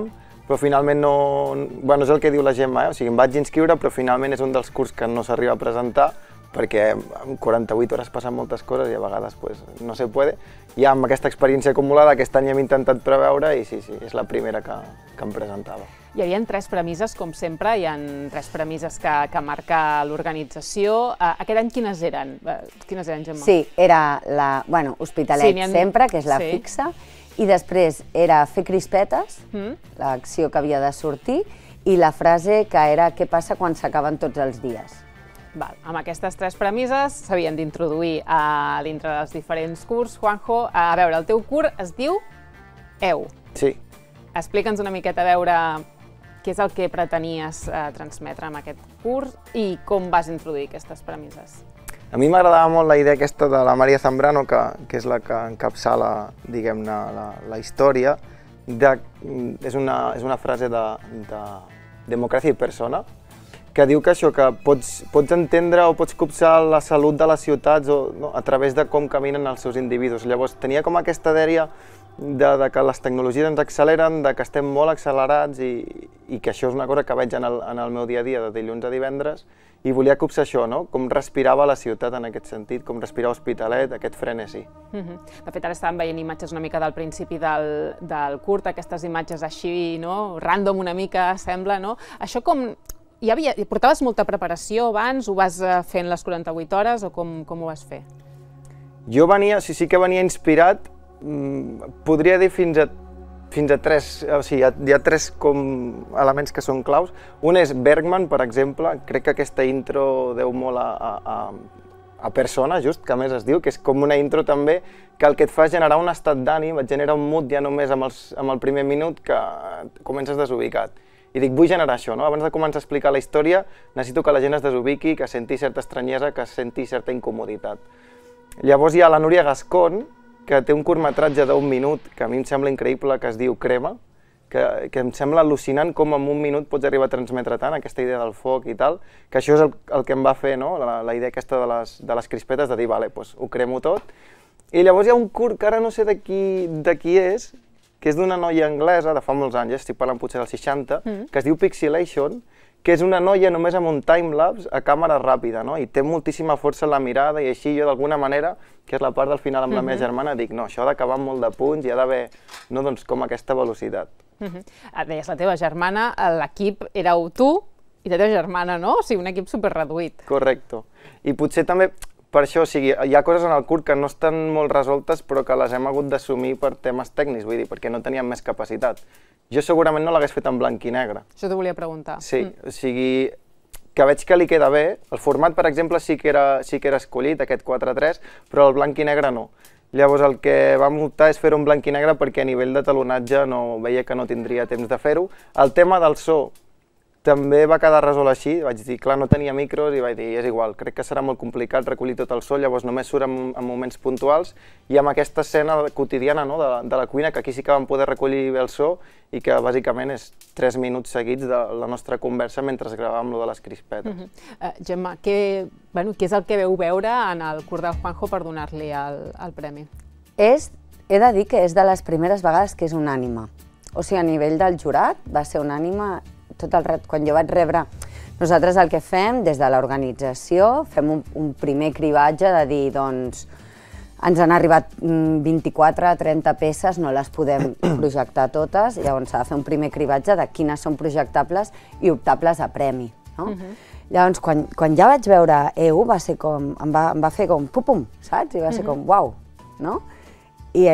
però finalment no... Bueno, és el que diu la Gemma, o sigui, em vaig inscriure, però finalment és un dels cursos que no s'arriba a presentar, perquè en 48 hores passen moltes coses i a vegades pues, no se puede. I amb aquesta experiència acumulada aquest any hem intentat preveure i sí, és la primera que em presentava. Hi havia 3 premisses, com sempre, hi ha 3 premisses que marca l'organització. Aquest any quines eren? Quines eren, Gemma? Sí, era Hospitalet sempre, que és la fixa, i després era fer crispetes, l'acció que havia de sortir, i la frase que era què passa quan s'acaben tots els dies. Amb aquestes 3 premisses s'havien d'introduir a dintre dels diferents curs. Juanjo, a veure, el teu curs es diu EU. Sí. Explica'ns una miqueta a veure què és el que pretenies transmetre amb aquest curs i com vas introduir aquestes premisses. A mi m'agradava molt la idea aquesta de la Maria Zambrano, que és la que encapçala, diguem-ne, la història. És una frase de democràcia i persona, que diu que això, que pots entendre o pots copsar la salut de les ciutats a través de com caminen els seus individus. Llavors tenia com aquesta dèria de que les tecnologies ens acceleren, de que estem molt accelerats i que això és una cosa que veig en el meu dia a dia, de dilluns a divendres, i volia copsar això, com respirava la ciutat en aquest sentit, com respirava Hospitalet, aquest frenesí. De fet, ara estàvem veient imatges una mica del principi del curt, aquestes imatges així, random una mica, sembla, no? Això com... Portaves molta preparació abans? Ho vas fer en les 48 hores o com ho vas fer? Jo venia, sí que venia inspirat, podria dir fins a 3, o sigui, hi ha 3 elements que són claus. Un és Bergman, per exemple, crec que aquesta intro deu molt a Persona, just, que a més es diu, que és com una intro també, que el que et fa generar un estat d'ànim, et genera un mood ja només amb el primer minut que comences desubicat. I dic, vull generar això, abans de començar a explicar la història, necessito que la gent es desubiqui, que senti certa estranyesa, que senti certa incomoditat. Llavors hi ha la Núria Gascón, que té un curtmetratge d'1 minut, que a mi em sembla increïble, que es diu Crema, que em sembla al·lucinant com en 1 minut pots arribar a transmetre tant, aquesta idea del foc i tal, que això és el que em va fer, la idea aquesta de les crispetes, de dir, vale, doncs ho cremo tot. I llavors hi ha un curt, que ara no sé de qui és, que és d'una noia anglesa, de fa molts anys, estic parlant potser dels 60, que es diu Pixelation, que és una noia només amb un timelapse a càmera ràpida, i té moltíssima força en la mirada, i així jo d'alguna manera, que és la part del final amb la meva germana, dic, no, això ha d'acabar amb molt de punts i ha d'haver, com aquesta velocitat. Deies la teva germana, l'equip éreu tu i la teva germana, no? O sigui, un equip superreduït. Correcte. I potser també, per això, o sigui, hi ha coses en el curt que no estan molt resoltes, però que les hem hagut d'assumir per temes tècnics, vull dir, perquè no teníem més capacitat. Jo segurament no l'hagués fet en blanc i negre. Això t'ho volia preguntar. Sí, o sigui, que veig que li queda bé. El format, per exemple, sí que era escollit, aquest 4:3, però el blanc i negre no. Llavors el que vam optar és fer-ho en blanc i negre perquè a nivell de talonatge veia que no tindria temps de fer-ho. El tema del so també va quedar resolt així, vaig dir, clar, no tenia micros i vaig dir, és igual, crec que serà molt complicat recollir tot el so, llavors només surt en moments puntuals i amb aquesta escena quotidiana de la cuina, que aquí sí que vam poder recollir bé el so i que bàsicament és 3 minuts seguits de la nostra conversa mentre gravàvem lo de les crispetes. Gemma, què és el que veu veure en el curt del Juanjo per donar-li el premi? He de dir que és de les primeres vegades que és unànime. O sigui, a nivell del jurat va ser unànime tot el rato. Quan jo vaig rebre... Nosaltres el que fem des de l'organització, fem un primer cribatge de dir, doncs, ens han arribat 24-30 peces, no les podem projectar totes, llavors s'ha de fer un primer cribatge de quines són projectables i optables a premi. Llavors, quan ja vaig veure EU, va ser com, em va fer com pum-pum, saps? I va ser com, uau, no? I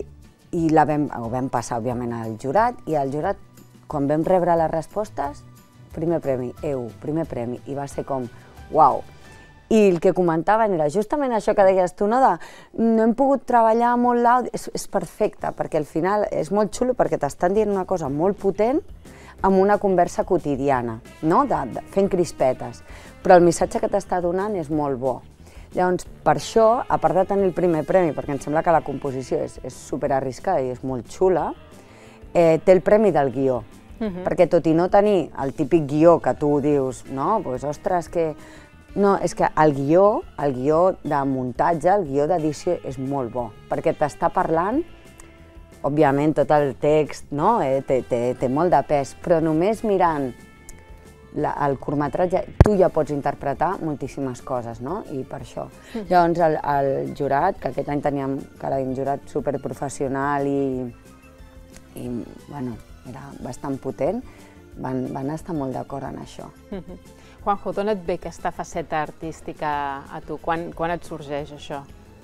ho vam passar, òbviament, al jurat, i el jurat, quan vam rebre les respostes, primer premi, EU, primer premi, i va ser com, uau. I el que comentaven era justament això que deies tu, no hem pogut treballar molt l'àudio, és perfecte, perquè al final és molt xulo perquè t'estan dient una cosa molt potent amb una conversa quotidiana, fent crispetes, però el missatge que t'està donant és molt bo. Llavors, per això, a part de tenir el primer premi, perquè em sembla que la composició és superarriscada i és molt xula, té el premi del guió. Perquè tot i no tenir el típic guió que tu dius, no, doncs ostres, que... No, és que el guió de muntatge, el guió d'edició és molt bo, perquè t'està parlant òbviament tot el text no? Té molt de pes, però només mirant el curtmetratge tu ja pots interpretar moltíssimes coses, no? I per això. Llavors el jurat, que aquest any teníem un jurat superprofessional i bueno, era bastant potent, van estar molt d'acord en això. Juanjo, d'on et ve aquesta faceta artística a tu? Quan et sorgeix això?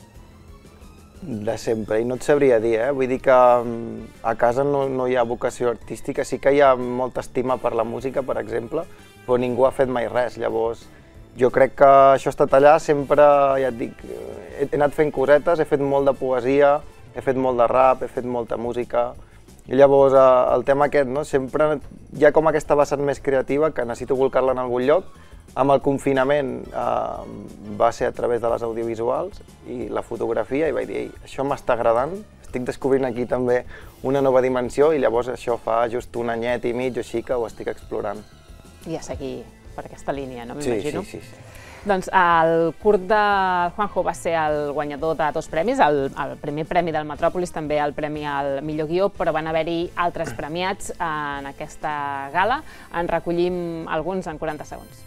De sempre, i no et sabria dir, vull dir que a casa no hi ha vocació artística, sí que hi ha molta estima per la música, per exemple, però ningú ha fet mai res, llavors jo crec que això ha estat allà, sempre, ja et dic, he anat fent cosetes, he fet molt de poesia, he fet molt de rap, he fet molta música, i llavors el tema aquest, no? Sempre hi ha com aquesta vessant més creativa que necessito volcar-la en algun lloc. Amb el confinament va ser a través de les audiovisuals i la fotografia i vaig dir, això m'està agradant, estic descobrint aquí també una nova dimensió i llavors això fa just un anyet i mig o així que ho estic explorant. I a seguir per aquesta línia, no m'imagino? Sí. Doncs el curt de Juanjo va ser el guanyador de 2 premis, el primer premi del Metròpolis, també el premi al millor guió, però van haver-hi altres premiats en aquesta gala. En recollim alguns en 40 segons.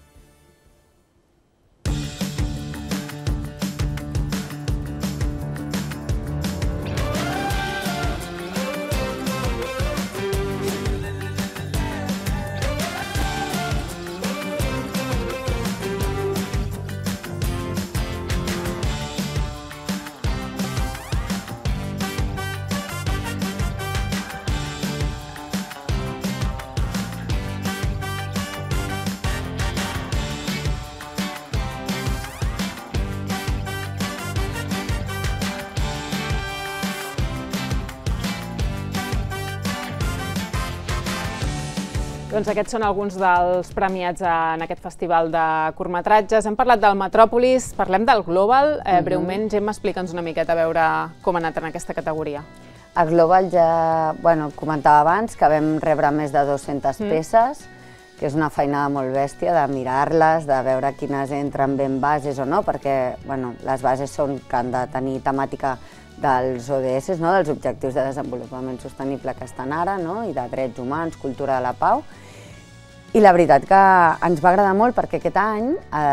Doncs aquests són alguns dels premiats en aquest festival de curtmetratges. Hem parlat del Metròpolis, parlem del Global. Breument, Gemma, explica'ns una miqueta a veure com ha anat en aquesta categoria. El Global ja, comentava abans que vam rebre més de 200 peces, que és una feinada molt bèstia de mirar-les, de veure quines entren ben bases o no, perquè les bases són que han de tenir temàtica dels ODS, dels Objectius de Desenvolupament Sostenible que estan ara, i de drets humans, cultura de la pau. I la veritat que ens va agradar molt perquè aquest any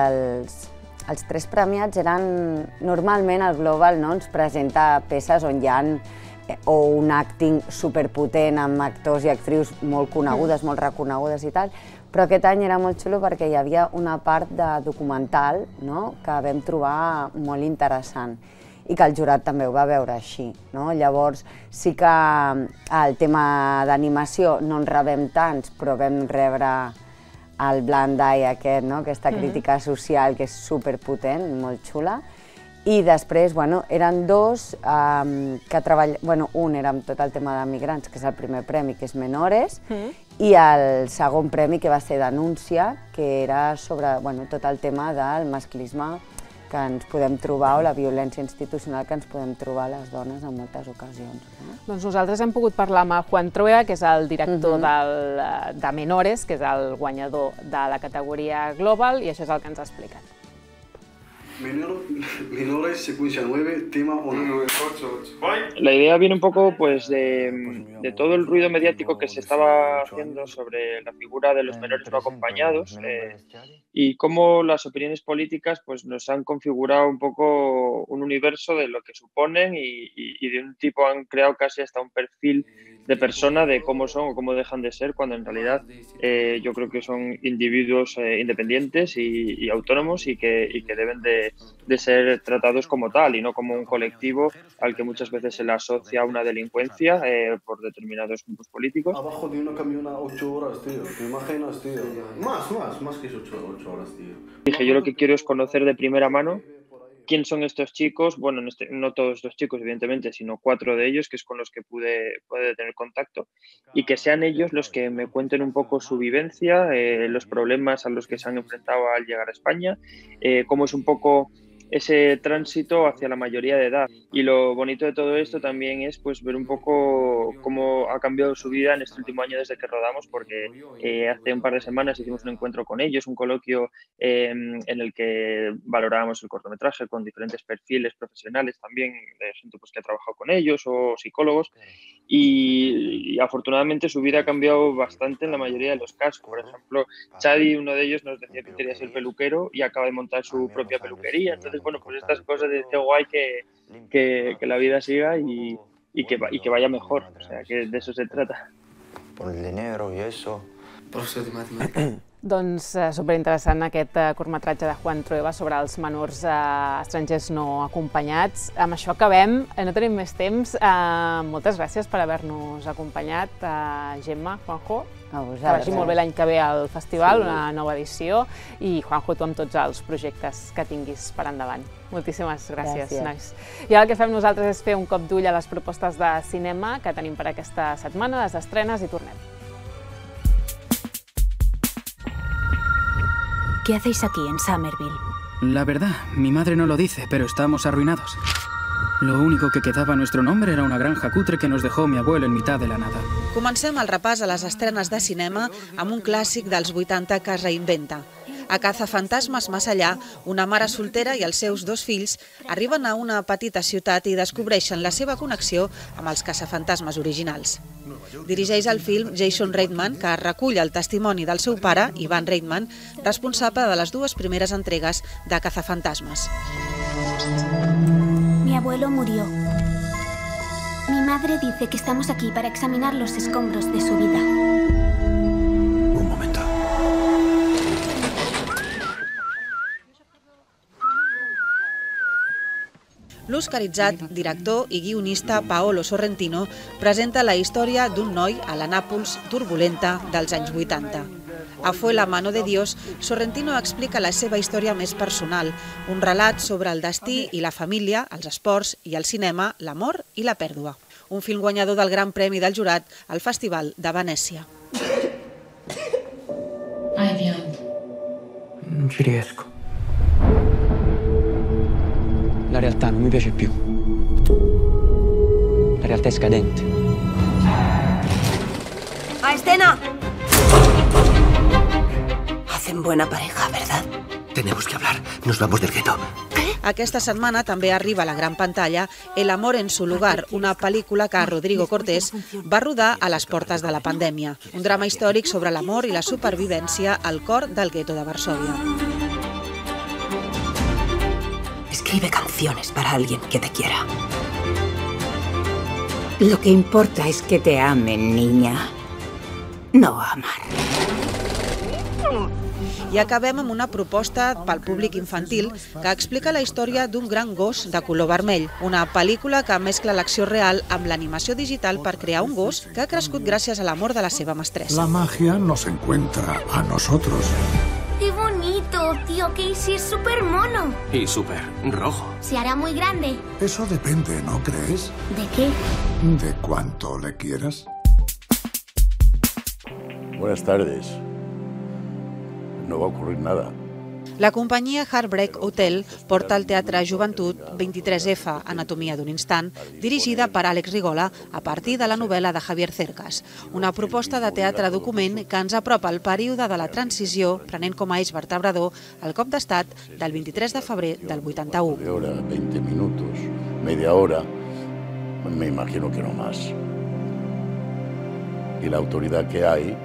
els 3 premiats eren... Normalment el Global ens presenta peces on hi ha o un acting superpotent amb actors i actrius molt conegudes, molt reconegudes i tal, però aquest any era molt xulo perquè hi havia una part de documental que vam trobar molt interessant i que el jurat també ho va veure així. Llavors sí que el tema d'animació no en rebem tants, però vam rebre el Blind Eye aquest, aquesta crítica social que és superpotent, molt xula. I després eren 2 que treballen... Un era amb tot el tema de migrants, que és el primer premi, que és Menores, i el segon premi, que va ser Denúncia, que era sobre tot el tema del masclisme que ens podem trobar, o la violència institucional que ens podem trobar les dones en moltes ocasions. Doncs nosaltres hem pogut parlar amb el Juan Trueba, que és el director de Menores, que és el guanyador de la categoria Global, i això és el que ens ha explicat. Menores, secuencia 9, tema 198. La idea viene un poco de todo el ruido mediático que se estaba haciendo sobre la figura de los menores no acompañados y cómo las opiniones políticas nos han configurado un poco un universo de lo que suponen y de un tipo han creado casi hasta un perfil de persona de cómo son o cómo dejan de ser, cuando en realidad yo creo que son individuos independientes y autónomos y que deben de ser tratados como tal y no como un colectivo al que muchas veces se le asocia a una delincuencia por determinados grupos políticos. Abajo de una camiona 8 horas, tío. ¿Te imaginas, tío? Más que 8 horas, tío. Dije, yo lo que quiero es conocer de primera mano quién son estos chicos, no todos estos chicos evidentemente, sino 4 de ellos, que es con los que pude tener contacto, y que sean ellos los que me cuenten un poco su vivencia, los problemas a los que se han enfrentado al llegar a España, cómo es un poco ese tránsito hacia la mayoría de edad. Y lo bonito de todo esto también es pues ver un poco cómo ha cambiado su vida en este último año desde que rodamos, porque hace un par de semanas hicimos un encuentro con ellos, un coloquio en el que valorábamos el cortometraje con diferentes perfiles profesionales también, de gente pues, que ha trabajado con ellos o psicólogos, y afortunadamente su vida ha cambiado bastante en la mayoría de los casos. Por ejemplo, Chadi, uno de ellos, nos decía que quería ser peluquero y acaba de montar su propia peluquería. Entonces, bueno, pues estas cosas de qué guay que la vida siga y que vaya mejor. O sea, que de eso se trata. Por el dinero y eso. Professor de matemàtica. Doncs superinteressant aquest curtmetratge de Juan Trueba sobre els menors estrangers no acompanyats. Amb això acabem, no tenim més temps. Moltes gràcies per haver-nos acompanyat, Gemma, Juanjo. Que vagi molt bé l'any que ve al festival, una nova edició. I Juanjo, tu amb tots els projectes que tinguis per endavant. Moltíssimes gràcies, nois. I ara el que fem nosaltres és fer un cop d'ull a les propostes de cinema que tenim per aquesta setmana, les estrenes, i tornem. ¿Qué hacéis aquí en Somerville? La verdad, mi madre no lo dice, pero estamos arruinados. Lo único que quedaba a nuestro nombre era una granja cutre que nos dejó mi abuelo en mitad de la nada. Comencem el repàs a les estrenes de cinema amb un clàssic dels 80 que es reinventa. A Cazafantasmes Más Allá, una mare soltera i els seus 2 fills arriben a una petita ciutat i descobreixen la seva connexió amb els caçafantasmes originals. Dirigeix el film Jason Reitman, que recull el testimoni del seu pare, Ivan Reitman, responsable de les 2 primeres entregues de Cazafantasmes. Mi abuelo murió. Mi madre dice que estamos aquí para examinar los escombros de su vida. Un momento. L'oscaritzat director i guionista Paolo Sorrentino presenta la història d'un noi a la Nàpols turbulenta dels anys 80. A Fue la mano de Dios, Sorrentino explica la seva història més personal, un relat sobre el destí i la família, els esports i el cinema, l'amor i la pèrdua. Un film guanyador del Gran Premi del Jurat al Festival de Venècia. Non ci riesco. La realtà non mi piace più. La realtà è scadente. ¡A escena! Hacen buena pareja, ¿verdad? Tenemos que hablar. Nos vamos del gueto. Aquesta setmana també arriba a la gran pantalla El amor en su lugar, una pel·lícula que Rodrigo Cortés va rodar a les portes de la pandèmia. Un drama històric sobre l'amor i la supervivència al cor del gueto de Varsovia. Escribe canciones para alguien que te quiera. Lo que importa es que te amen, niña. No amar. I acabem amb una proposta pel públic infantil que explica la història d'un gran gos de color vermell. Una pel·lícula que mescla l'acció real amb l'animació digital per crear un gos que ha crescut gràcies a l'amor de la seva mestressa. La magia nos encuentra a nosotros. ¡Qué bonito! Tío Casey es súper mono. Y súper rojo. Se hará muy grande. Eso depende, ¿no crees? ¿De qué? De cuánto le quieras. Buenas tardes. No va a ocurrir nada. La companyia Heartbreak Hotel porta al Teatre Joventut 23F, Anatomia d'un instant, dirigida per Àlex Rigola a partir de la novel·la de Javier Cercas, una proposta de teatre document que ens apropa al període de la transició, prenent com a eix vertebrador el cop d'estat del 23 de febrer del 81. De hora, 20 minutos, media hora, me imagino que no más. Y la autoridad que hay...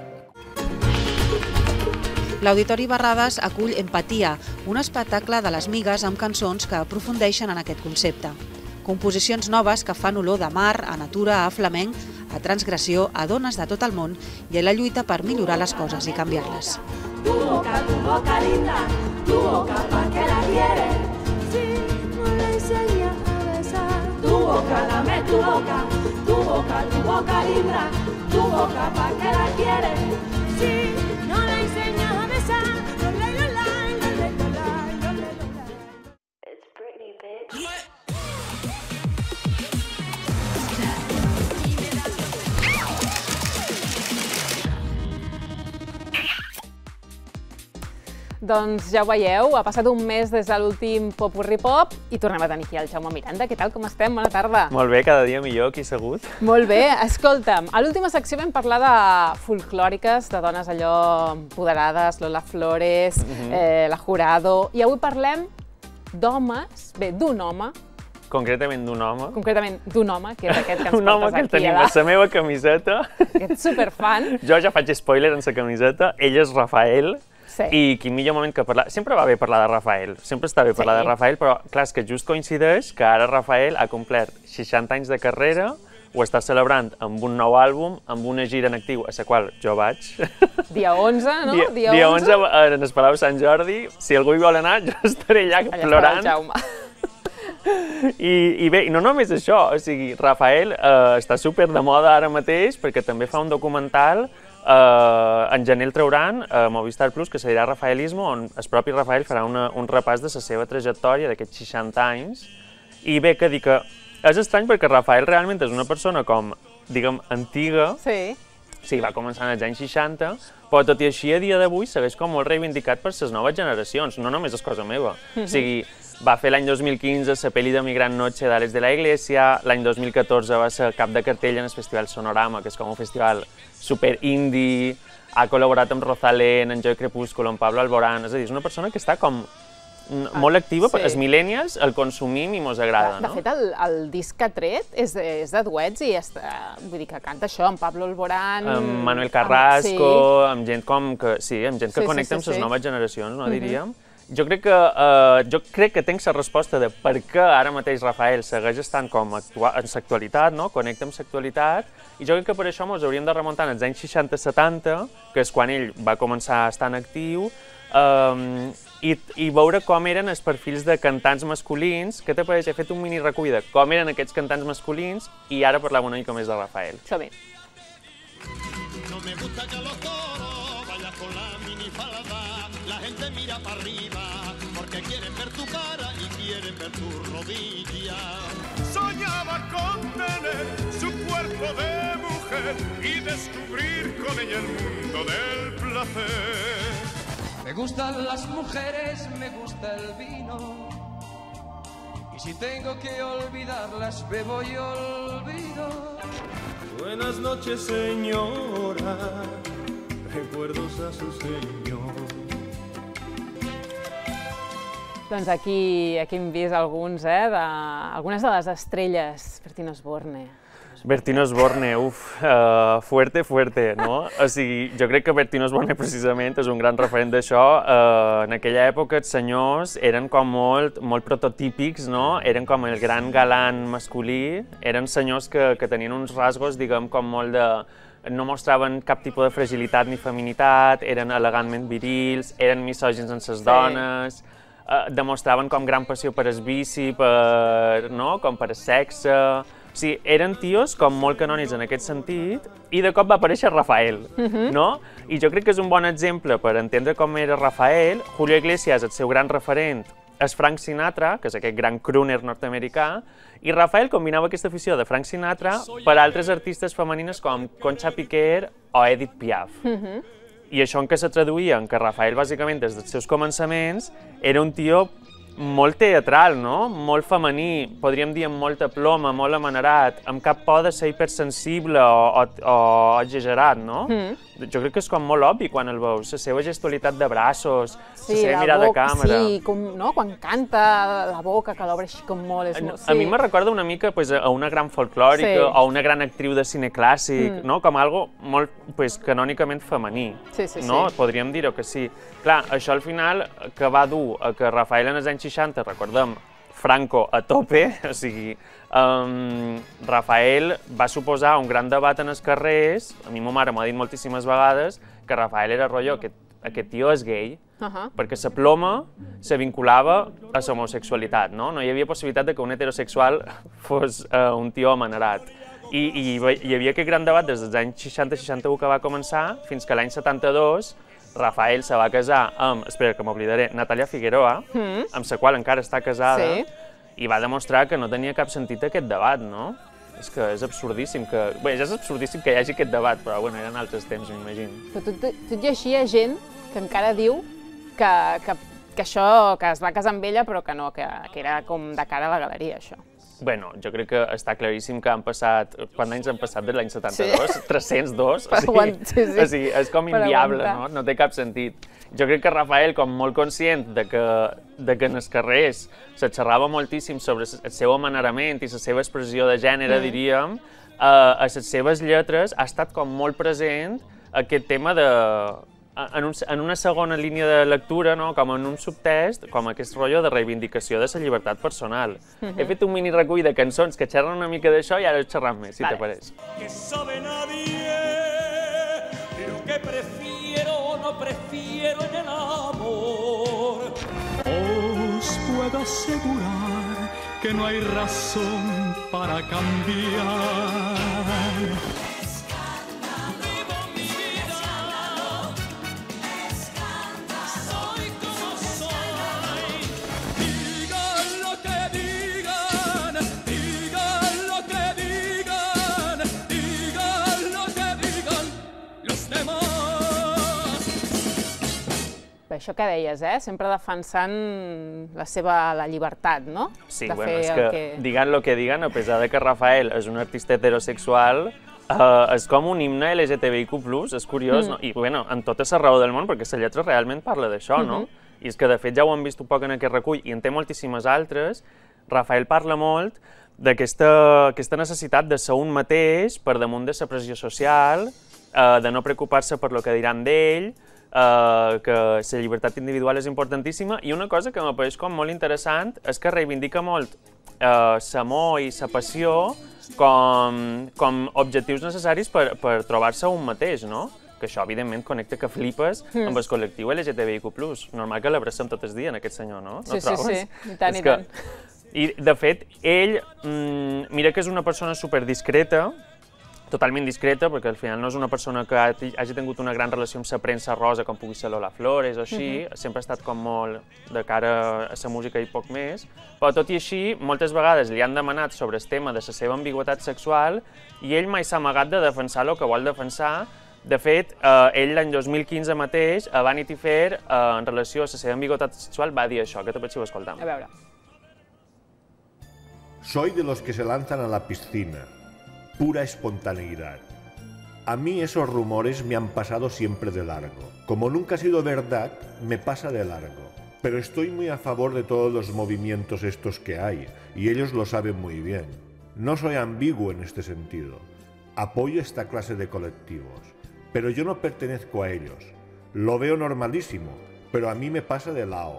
L'Auditori Barrades acull Empatia, un espectacle de les migues amb cançons que aprofundeixen en aquest concepte. Composicions noves que fan olor de mar, a natura, a flamenc, a transgressió, a dones de tot el món i a la lluita per millorar les coses i canviar-les. Tu boca linda, tu boca pa' que la quiere, si no le enseñas a besar. Tu boca, dame tu boca linda, tu boca pa' que la quiere, si no le enseñas a besar. It's Britney, bitch. Doncs ja ho veieu, ha passat un mes des de l'últim Popurri Pop i tornem a tenir aquí el Jaume Miranda. Què tal, com estem? Bona tarda. Molt bé, cada dia millor, aquí segut. Molt bé, escolta'm, a l'última secció vam parlar de folclòriques, de dones allò empoderades, Lola Flores, la Jurado, i avui parlem d'homes, bé, d'un home. Concretament d'un home. Concretament d'un home, que és aquest que ens un home portes que aquí tenim a la meva camiseta. Aquest superfan. Jo ja faig spoiler en la camiseta, ell és Rafael. Sí. I quin millor moment que parlar... Sempre va bé parlar de Rafael, sempre està bé parlar de Rafael, però clar, és que just coincideix que ara Rafael ha complert 60 anys de carrera, ho està celebrant amb un nou àlbum, amb una gira en actiu, a la qual jo vaig. Dia 11, no? Dia 11 en el Palau Sant Jordi. Si algú hi vol anar, jo estaré allà plorant. I bé, i no només això, o sigui, Rafael està super de moda ara mateix perquè també fa un documental. En gener el trauran a Movistar Plus, que se dirà Rafaelismo, on el propi Rafael farà un repàs de la seva trajectòria d'aquests 60 anys. I bé, que dir que és estrany perquè Rafael realment és una persona com, diguem, antiga. Sí, va començar en els anys 60, però tot i així a dia d'avui segueix com molt reivindicat per les noves generacions, no només és cosa meva. O sigui, va fer l'any 2015 la pel·li de Migrant Noche d'Àlex de la Iglesia, l'any 2014 va ser cap de cartell en el Festival Sonorama, que és com un festival super indie, ha col·laborat amb Rosalén, en Joy Crepúsculo, amb Pablo Alborán, és a dir, és una persona que està com molt activa, els millennials el consumim i mos agrada, no? De fet, el disc que ha tret és de duets i vull dir que canta això, amb Pablo Alborán... Amb Manuel Carrasco, amb gent com que... Sí, amb gent que connecta amb les noves generacions, no diríem? Jo crec que tinc la resposta de per què ara mateix Rafael segueix estant com en l'actualitat, no? Connecta amb l'actualitat, i jo crec que per això ens hauríem de remuntar als anys 60-70, que és quan ell va començar a estar en actiu, i veure com eren els perfils de cantants masculins. Què te pareix? He fet un mini recull de com eren aquests cantants masculins i ara parlem una mica més de Rafael. Som-hi. No me gusta que los toros vayas con la minifalda, la gente mira para arriba porque quieren ver tu cara y quieren ver tu rodilla. Soñaba con tener su cuerpo de mujer y descubrir con ella el mundo del placer. Me gustan las mujeres, me gusta el vino, y si tengo que olvidarlas bebo y olvido. Buenas noches, señora, recuerdos a su señor. Doncs aquí hem vist algunes de les estrelles. Bertín Osborne. Bertín Osborne, fuerte, no? O sigui, jo crec que Bertín Osborne precisament és un gran referent d'això. En aquella època els senyors eren com molt prototípics, no? Eren com el gran galant masculí, eren senyors que tenien uns rasgos, diguem, com molt de... no mostraven cap tipus de fragilitat ni feminitat, eren elegantment virils, eren misògins en les dones, demostraven com gran passió per el vici, com per el sexe... O sigui, eren tios com molt canònics en aquest sentit i de cop va aparèixer Rafael, no? I jo crec que és un bon exemple per entendre com era Rafael. Julio Iglesias, el seu gran referent, és Frank Sinatra, que és aquest gran crooner nord-americà, i Rafael combinava aquesta afició de Frank Sinatra per altres artistes femenines com Concha Piquer o Edith Piaf. I això en què se traduïa? En que Rafael, bàsicament, des dels seus començaments, era un tio molt teatral, no? Molt femení, podríem dir amb molta ploma, molt amanerat, amb cap por de ser hipersensible o exagerat, no? Jo crec que és com molt obvi quan el veus, la seva gestualitat de braços, la seva mirada a càmera... Sí, quan canta la boca, que l'obre així com molt... A mi me recorda una mica a una gran folclòrica o una gran actriu de cine clàssic, com algo molt canònicament femení, no? Podríem dir-ho que sí. Clar, això al final que va dur a que Rafael en els anys 60, recordem, Franco a tope, o sigui, Rafael va suposar un gran debat en els carrers. A mi ma mare m'ha dit moltíssimes vegades que Rafael era rotllo, aquest tio és gay, perquè la ploma se vinculava a l'homosexualitat, no? No hi havia possibilitat que un heterosexual fos un tio amanerat. I hi havia aquest gran debat des dels anys 60-61 que va començar, fins que l'any 72 Rafael se va casar amb, espera que m'oblidaré, Natalia Figueroa, amb la qual encara està casada, i va demostrar que no tenia cap sentit aquest debat, no? És que és absurdíssim que... Bé, ja és absurdíssim que hi hagi aquest debat, però bueno, eren altres temps, m'imagino. Però tot i així hi ha gent que encara diu que això, que es va casar amb ella, però que no, que era com de cara a la galeria, això. Bueno, jo crec que està claríssim que han passat... Quants anys han passat des de l'any 72? Sí. 302? O sigui, és com inviable, no? No té cap sentit. Jo crec que Rafael, com molt conscient de que en els carrers se xerrava moltíssim sobre el seu amanerament i la seva expressió de gènere, diríem, a les seves lletres ha estat com molt present aquest tema de... En una segona línia de lectura, com en un subtext, com aquest rotllo de reivindicació de la llibertat personal. He fet un mini recull de cançons que xerren una mica d'això i ara xerram més, si te pareix. Que sabe nadie lo que prefiero o no prefiero en el amor. Os puedo asegurar que no hay razón para cambiar. Això que deies, sempre defensant la llibertat, no? Sí, és que digan lo que digan, a pesar de que Rafael és un artista heterosexual, és com un himne LGTBIQ+, és curiós, no? I, bueno, en tota la raó del món, perquè la lletra realment parla d'això, no? I és que, de fet, ja ho hem vist un poc en aquest recull, i en té moltíssimes altres. Rafael parla molt d'aquesta necessitat de ser un mateix per damunt de la pressió social, de no preocupar-se per lo que diran d'ell, que la llibertat individual és importantíssima, i una cosa que m'apareix com molt interessant és que reivindica molt l'amor i la passió com objectius necessaris per trobar-se un mateix, no? Que això, evidentment, connecta que flipes amb el col·lectiu LGTBIQ+. Normal que l'abracem tot el dia, aquest senyor, no? Sí, i tant, i tant. I, de fet, ell, mira que és una persona superdiscreta, totalment discreta, perquè al final no és una persona que hagi tingut una gran relació amb la premsa rosa, com pugui ser Lola Flores o així, sempre ha estat com molt de cara a la música i poc més, però tot i així, moltes vegades li han demanat sobre el tema de la seva ambigüitat sexual i ell mai s'ha amagat de defensar el que vol defensar. De fet, ell l'any 2015 mateix, a Vanity Fair, en relació a la seva ambigüitat sexual, va dir això, que també si ho escoltam. A veure. Soy de los que se lanzan a la piscina. Pura espontaneidad. A mí esos rumores me han pasado siempre de largo. Como nunca ha sido verdad, me pasa de largo. Pero estoy muy a favor de todos los movimientos estos que hay, y ellos lo saben muy bien. No soy ambiguo en este sentido. Apoyo esta clase de colectivos, pero yo no pertenezco a ellos. Lo veo normalísimo, pero a mí me pasa de lado.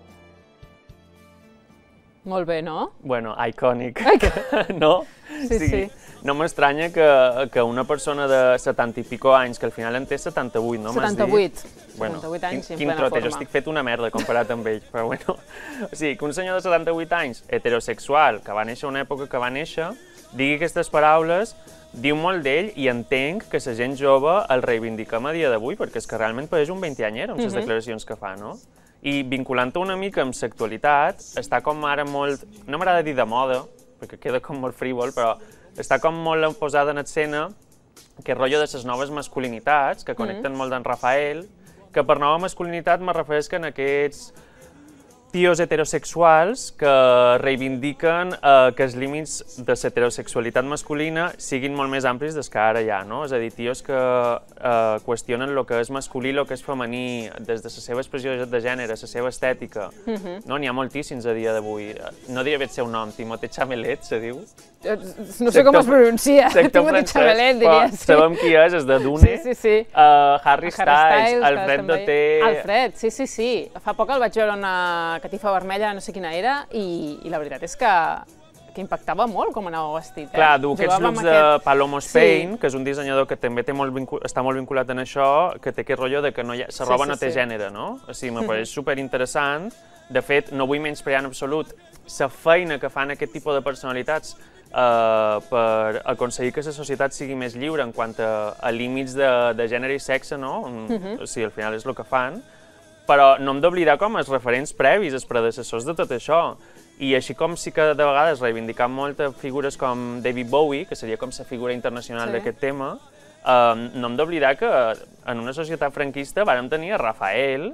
Molt bé, no? Bueno, icònic, no? Sí. No m'estranya que una persona de 70 i pico anys, que al final en té 78, no? 78. Bueno, 78 anys i en quin plena trote, forma. jo estic fet una merda comparat amb ell, però bueno. O sigui, que un senyor de 78 anys, heterosexual, que va néixer a una època que va néixer, digui aquestes paraules, diu molt d'ell i entenc que la gent jove el reivindiquem a dia d'avui, perquè és que realment pareix un 20-anyer amb les declaracions que fa, no? I vinculant-ho una mica amb l'actualitat, està com ara molt, no m'agrada dir de moda, perquè queda com molt frívol, però està com molt posada en escena aquest rotllo de les noves masculinitats, que connecten molt d'en Rafael, que per nova masculinitat me refereix en aquests tios heterosexuals que reivindiquen que els límits de l'heterosexualitat masculina siguin molt més amplis des que ara hi ha, no? És a dir, tios que qüestionen el que és masculí, el que és femení, des de la seva expressió de gènere, la seva estètica. N'hi ha moltíssims a dia d'avui. No diria bé el seu nom, Timothée Chalamet, se diu? No sé com es pronuncia, Timothée Chalamet, diria. Sabem qui és de Dune. Sí. Harry Styles, Alfred Doté... Alfred, sí. Fa poc el vaig veure una catifa vermella, no sé quina era, i la veritat és que impactava molt com anava vestit. Clar, du aquests looks de Palomo Spain, que és un dissenyador que també està molt vinculat en això, que té aquest rotllo de que la roba no té gènere, no? O sigui, me pareix superinteressant. De fet, no vull menysprear en absolut la feina que fan aquest tipus de personalitats per aconseguir que la societat sigui més lliure en quant a límits de gènere i sexe, no? O sigui, al final és el que fan. Però no hem d'oblidar com els referents previs, els predecessors de tot això. I així com sí que de vegades reivindicam molt figures com David Bowie, que seria com la figura internacional d'aquest tema, no hem d'oblidar que en una societat franquista vàrem tenir a Rafael,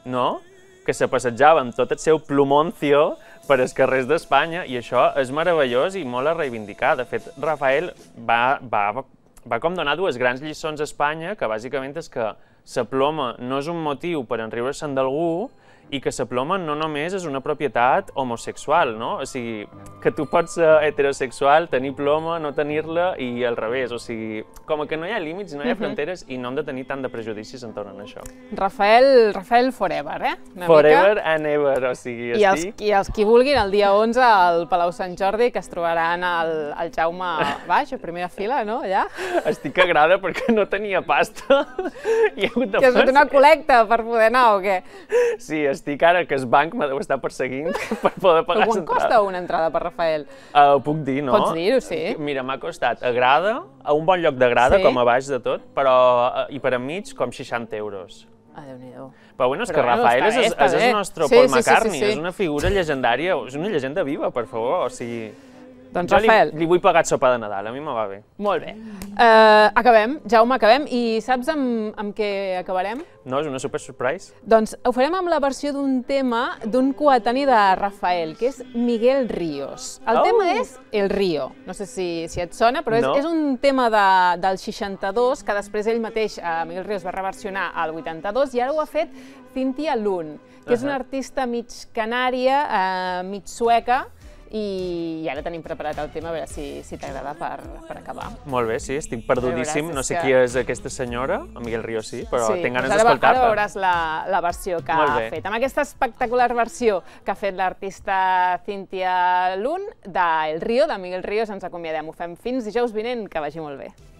no? Que se passejava amb tot el seu plumoncio per als carrers d'Espanya, i això és meravellós i molt a reivindicar. De fet, Rafael va com donar dues grans lliçons a Espanya, que bàsicament és que la ploma no és un motiu per enriure-se'n d'algú, i que la ploma no només és una propietat homosexual, no? O sigui, que tu pots ser heterosexual, tenir ploma, no tenir-la, i al revés. O sigui, com que no hi ha límits, no hi ha fronteres, i no hem de tenir tant de prejudicis entorn a això. Rafael forever, Forever and ever, o sigui, estic... I els qui vulguin, el dia 11 al Palau Sant Jordi, que es trobaran el Jaume baix, a primera fila, no? Allà. Estic agrada perquè no tenia pasta. Que has fet una col·lecta per poder anar, o què? Sí, estic ara que el banc me deu estar perseguint per poder pagar l'entrada. Però quant costa una entrada per Rafael? Puc dir, no? Pots dir-ho, sí. Mira, m'ha costat a Grada, a un bon lloc de Grada, com a baix de tot, però i per enmig com 60 euros. Déu-n'hi-do. Però bueno, és que Rafael és el nostre Paul McCartney, és una figura llegendària, és una llegenda viva, per favor, o sigui... Doncs Rafael... Li vull pagar sopar de Nadal, a mi me va bé. Molt bé. Acabem, Jaume, acabem. I saps amb què acabarem? No, és una super surprise. Doncs ho farem amb la versió d'un tema d'un coetani de Rafael, que és Miguel Ríos. El tema és El Río. No sé si et sona, però és un tema del 62, que després ell mateix, Miguel Ríos, va reversionar al 82, i ara ho ha fet Cynthia Lund, que és una artista mig canària, mig sueca, i ara tenim preparat el tema, a veure si t'agrada per acabar. Molt bé, sí, estic perdudíssim. No sé qui és aquesta senyora, el Miguel Ríos sí, però tinc ganes d'escoltar-la. Ara veuràs la versió que ha fet. Amb aquesta espectacular versió que ha fet l'artista Cynthia Lund de El Río, de Miguel Ríos, ens acomiadem. Ho fem fins dijous vinent, que vagi molt bé.